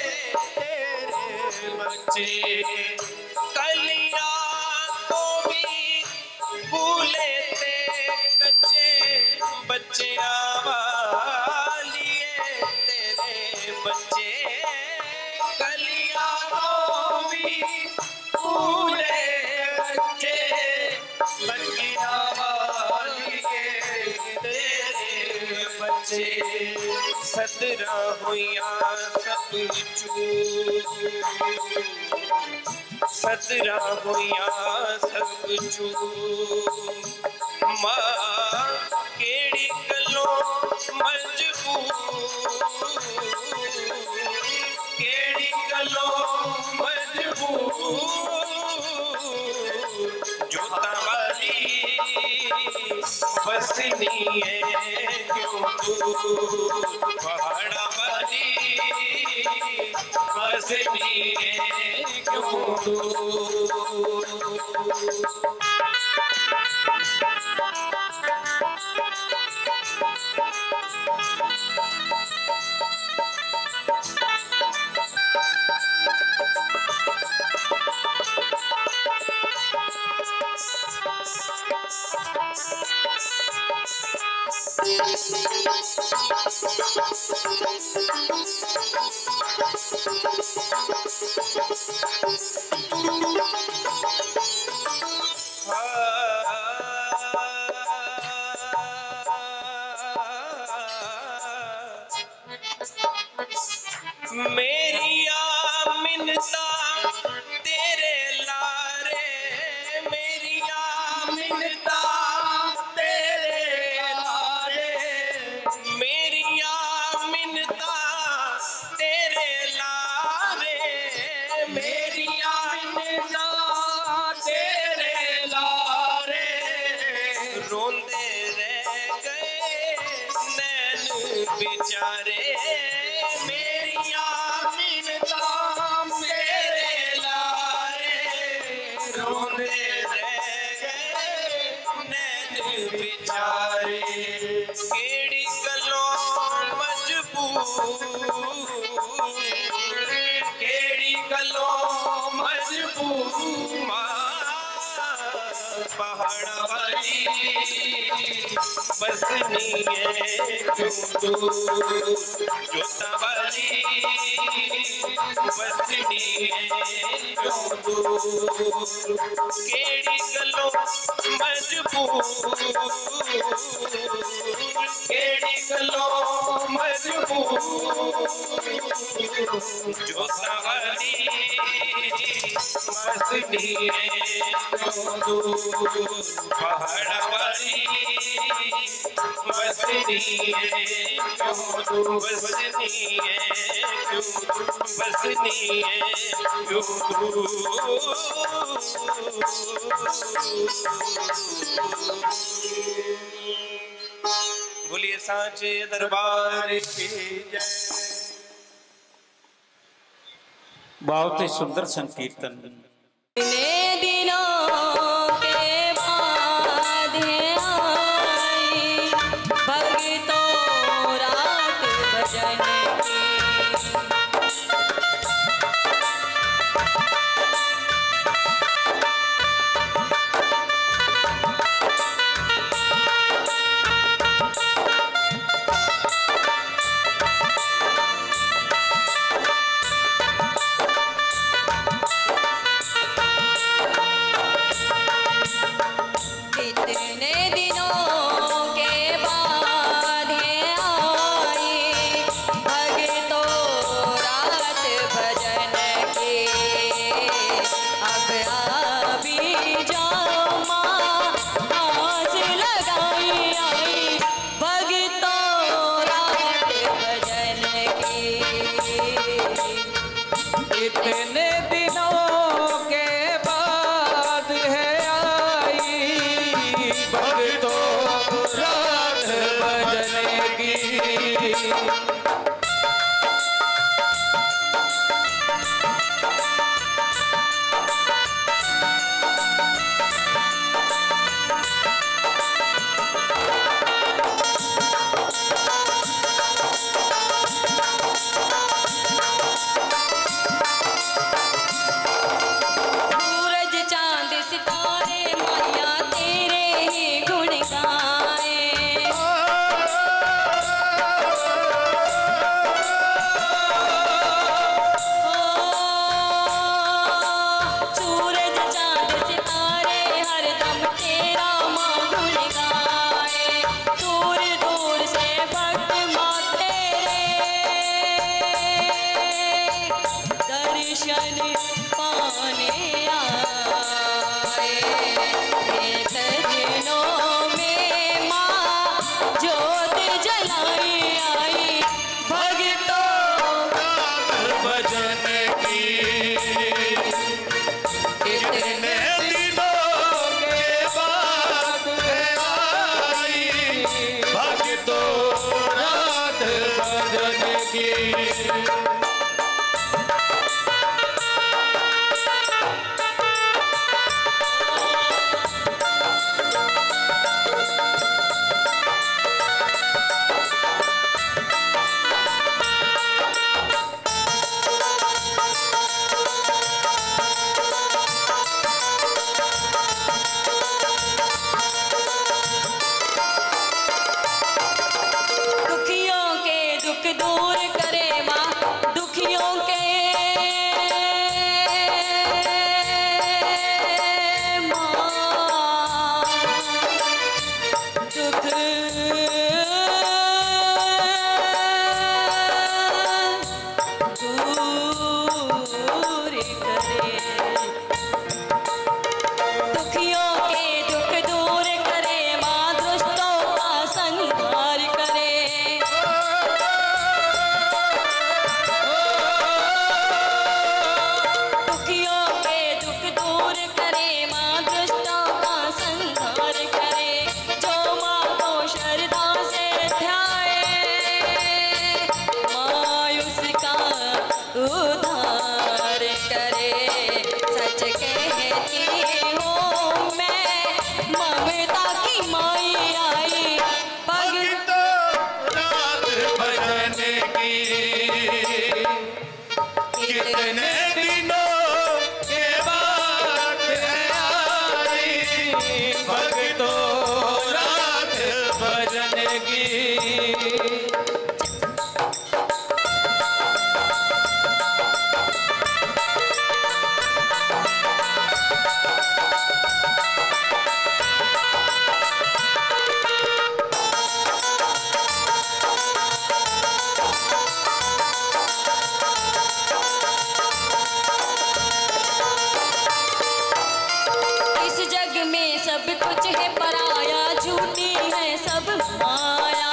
तेरे बच्चे, कलियां तो भी कूले ते कच्चे, बच्चियां वाली तेरे बच्चे, कलियां तो भी फूले बच्चे, बच्चियां वाली तेरे बच्चे, सदरा हुइया सब चूर, सदरा हुइया सब चूर, माँ केड़ी गलों मजबूर, केड़ी गलों मजबूर, जोता वाली बसनी है क्यों तू, पहाड़ा वाली बसनी है क्यों तू। मेरिया मिन्नता तेरे लारे, मेरिया मिन्नता तेरे लारे, मेरिया मिन्नता तेरे लारे, मेरिया मिन्नता तेरे लारे, रोंदे रह गए नैन बेचारे, मेरिया मिन्नता मेरे लारे, रोंदे रह प्यारे केड़ी गलों मजबूर केड़ी गलों मजबूर पहाड़ वाली बसनी है क्यों दूर जोता वाली बसनी है क्यों दूर केड़ी गलों मजबूर केड़ी गलों मजबूर जोता वाली बसनी है क्यों दूर पहाड़ वाली बसनी है क्यों दूर बसनी है क्यों बसनी है क्यों दूर। बोलिए सांचे दरबार की जय। बहुत ही सुंदर संकीर्तन। में सब कुछ है पराया, झूठी है सब माया।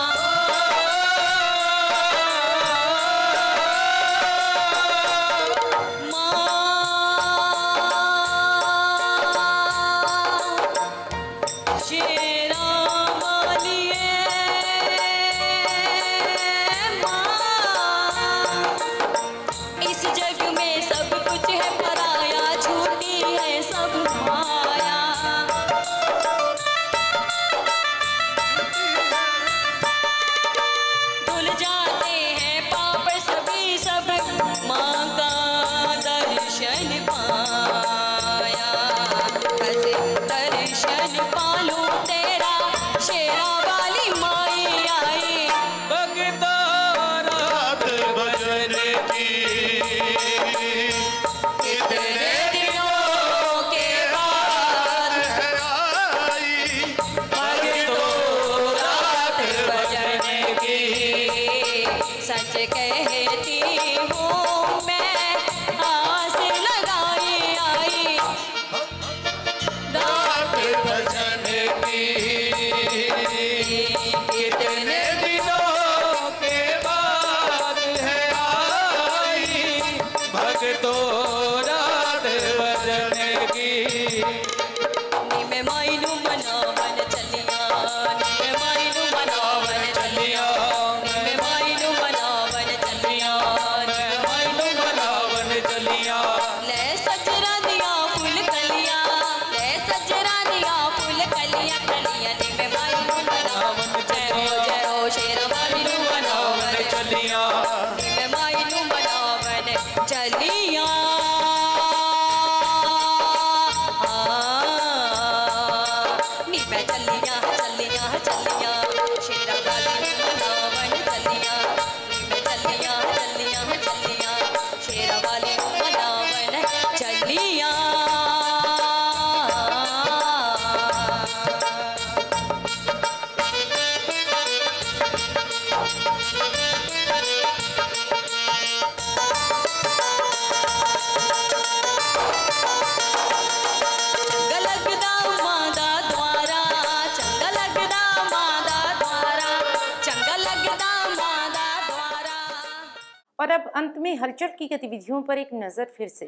और अब अंत में हलचल की गतिविधियों पर एक नजर फिर से।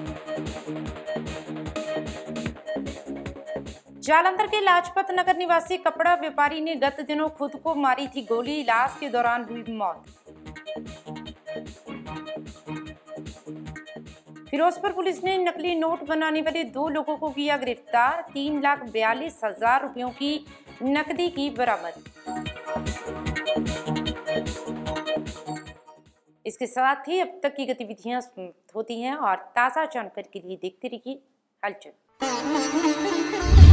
जालंधर के लाजपत नगर निवासी कपड़ा व्यापारी ने गत दिनों खुद को मारी थी गोली, इलाज के दौरान हुई मौत। फिरोजपुर पुलिस ने नकली नोट बनाने वाले 2 लोगों को किया गिरफ्तार, 3,42,000 रुपयों की नकदी की बरामद। इसके साथ ही अब तक की गतिविधियां समाप्त होती हैं और ताज़ा जानकारी के लिए देखते रहिए हलचल।